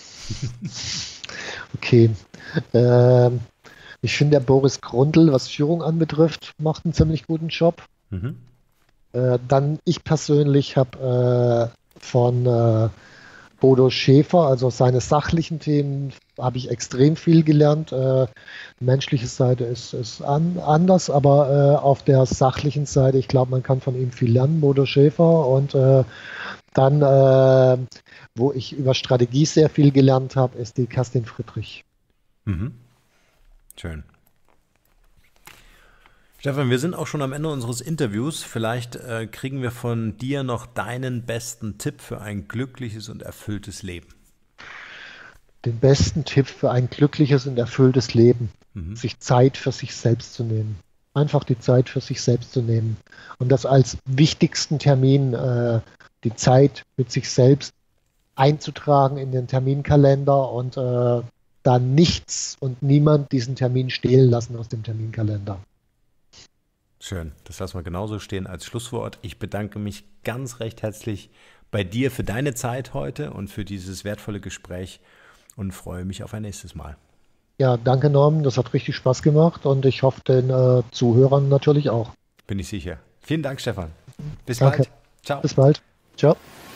Okay. Ähm, ich finde, der Boris Grundl, was Führung anbetrifft, macht einen ziemlich guten Job. Mhm. Äh, dann ich persönlich habe äh, von äh, Bodo Schäfer, also seine sachlichen Themen, habe ich extrem viel gelernt. Äh, die menschliche Seite ist, ist an, anders, aber äh, auf der sachlichen Seite, ich glaube, man kann von ihm viel lernen, Bodo Schäfer. Und äh, dann, äh, wo ich über Strategie sehr viel gelernt habe, ist die Kerstin Friedrich. Mhm. Schön. Stefan, wir sind auch schon am Ende unseres Interviews. Vielleicht äh, kriegen wir von dir noch deinen besten Tipp für ein glückliches und erfülltes Leben. Den besten Tipp für ein glückliches und erfülltes Leben, Mhm. sich Zeit für sich selbst zu nehmen. Einfach die Zeit für sich selbst zu nehmen. Und das als wichtigsten Termin, äh, die Zeit mit sich selbst einzutragen in den Terminkalender und äh, da nichts und niemand diesen Termin stehlen lassen aus dem Terminkalender. Schön, das lassen wir genauso stehen als Schlusswort. Ich bedanke mich ganz recht herzlich bei dir für deine Zeit heute und für dieses wertvolle Gespräch und freue mich auf ein nächstes Mal. Ja, danke Norman, das hat richtig Spaß gemacht und ich hoffe den äh, Zuhörern natürlich auch. Bin ich sicher. Vielen Dank, Stefan. Bis Danke. bald. Ciao. Bis bald. Ciao.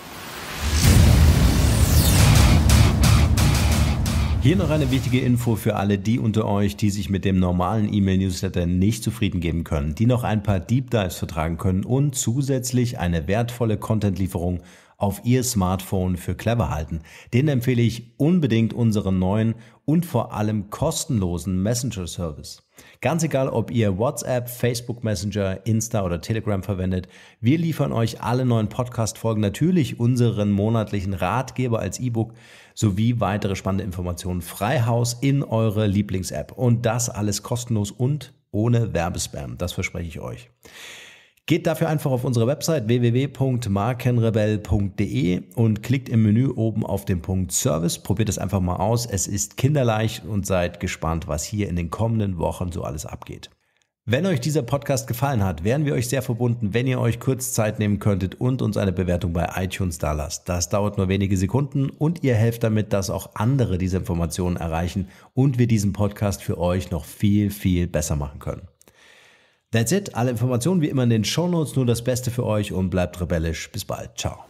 Hier noch eine wichtige Info für alle die unter euch, die sich mit dem normalen E-Mail-Newsletter nicht zufrieden geben können, die noch ein paar Deep Dives vertragen können und zusätzlich eine wertvolle Content-Lieferung auf ihr Smartphone für clever halten. Den empfehle ich unbedingt unseren neuen und vor allem kostenlosen Messenger-Service. Ganz egal, ob ihr WhatsApp, Facebook Messenger, Insta oder Telegram verwendet, wir liefern euch alle neuen Podcast-Folgen, natürlich unseren monatlichen Ratgeber als E-Book sowie weitere spannende Informationen frei Haus in eure Lieblings-App. Und das alles kostenlos und ohne Werbespam, das verspreche ich euch. Geht dafür einfach auf unsere Website w w w punkt markenrebell punkt d e und klickt im Menü oben auf den Punkt Service. Probiert es einfach mal aus. Es ist kinderleicht und seid gespannt, was hier in den kommenden Wochen so alles abgeht. Wenn euch dieser Podcast gefallen hat, wären wir euch sehr verbunden, wenn ihr euch kurz Zeit nehmen könntet und uns eine Bewertung bei iTunes da lasst. Das dauert nur wenige Sekunden und ihr helft damit, dass auch andere diese Informationen erreichen und wir diesen Podcast für euch noch viel, viel besser machen können. That's it. Alle Informationen wie immer in den Shownotes. Nur das Beste für euch und bleibt rebellisch. Bis bald. Ciao.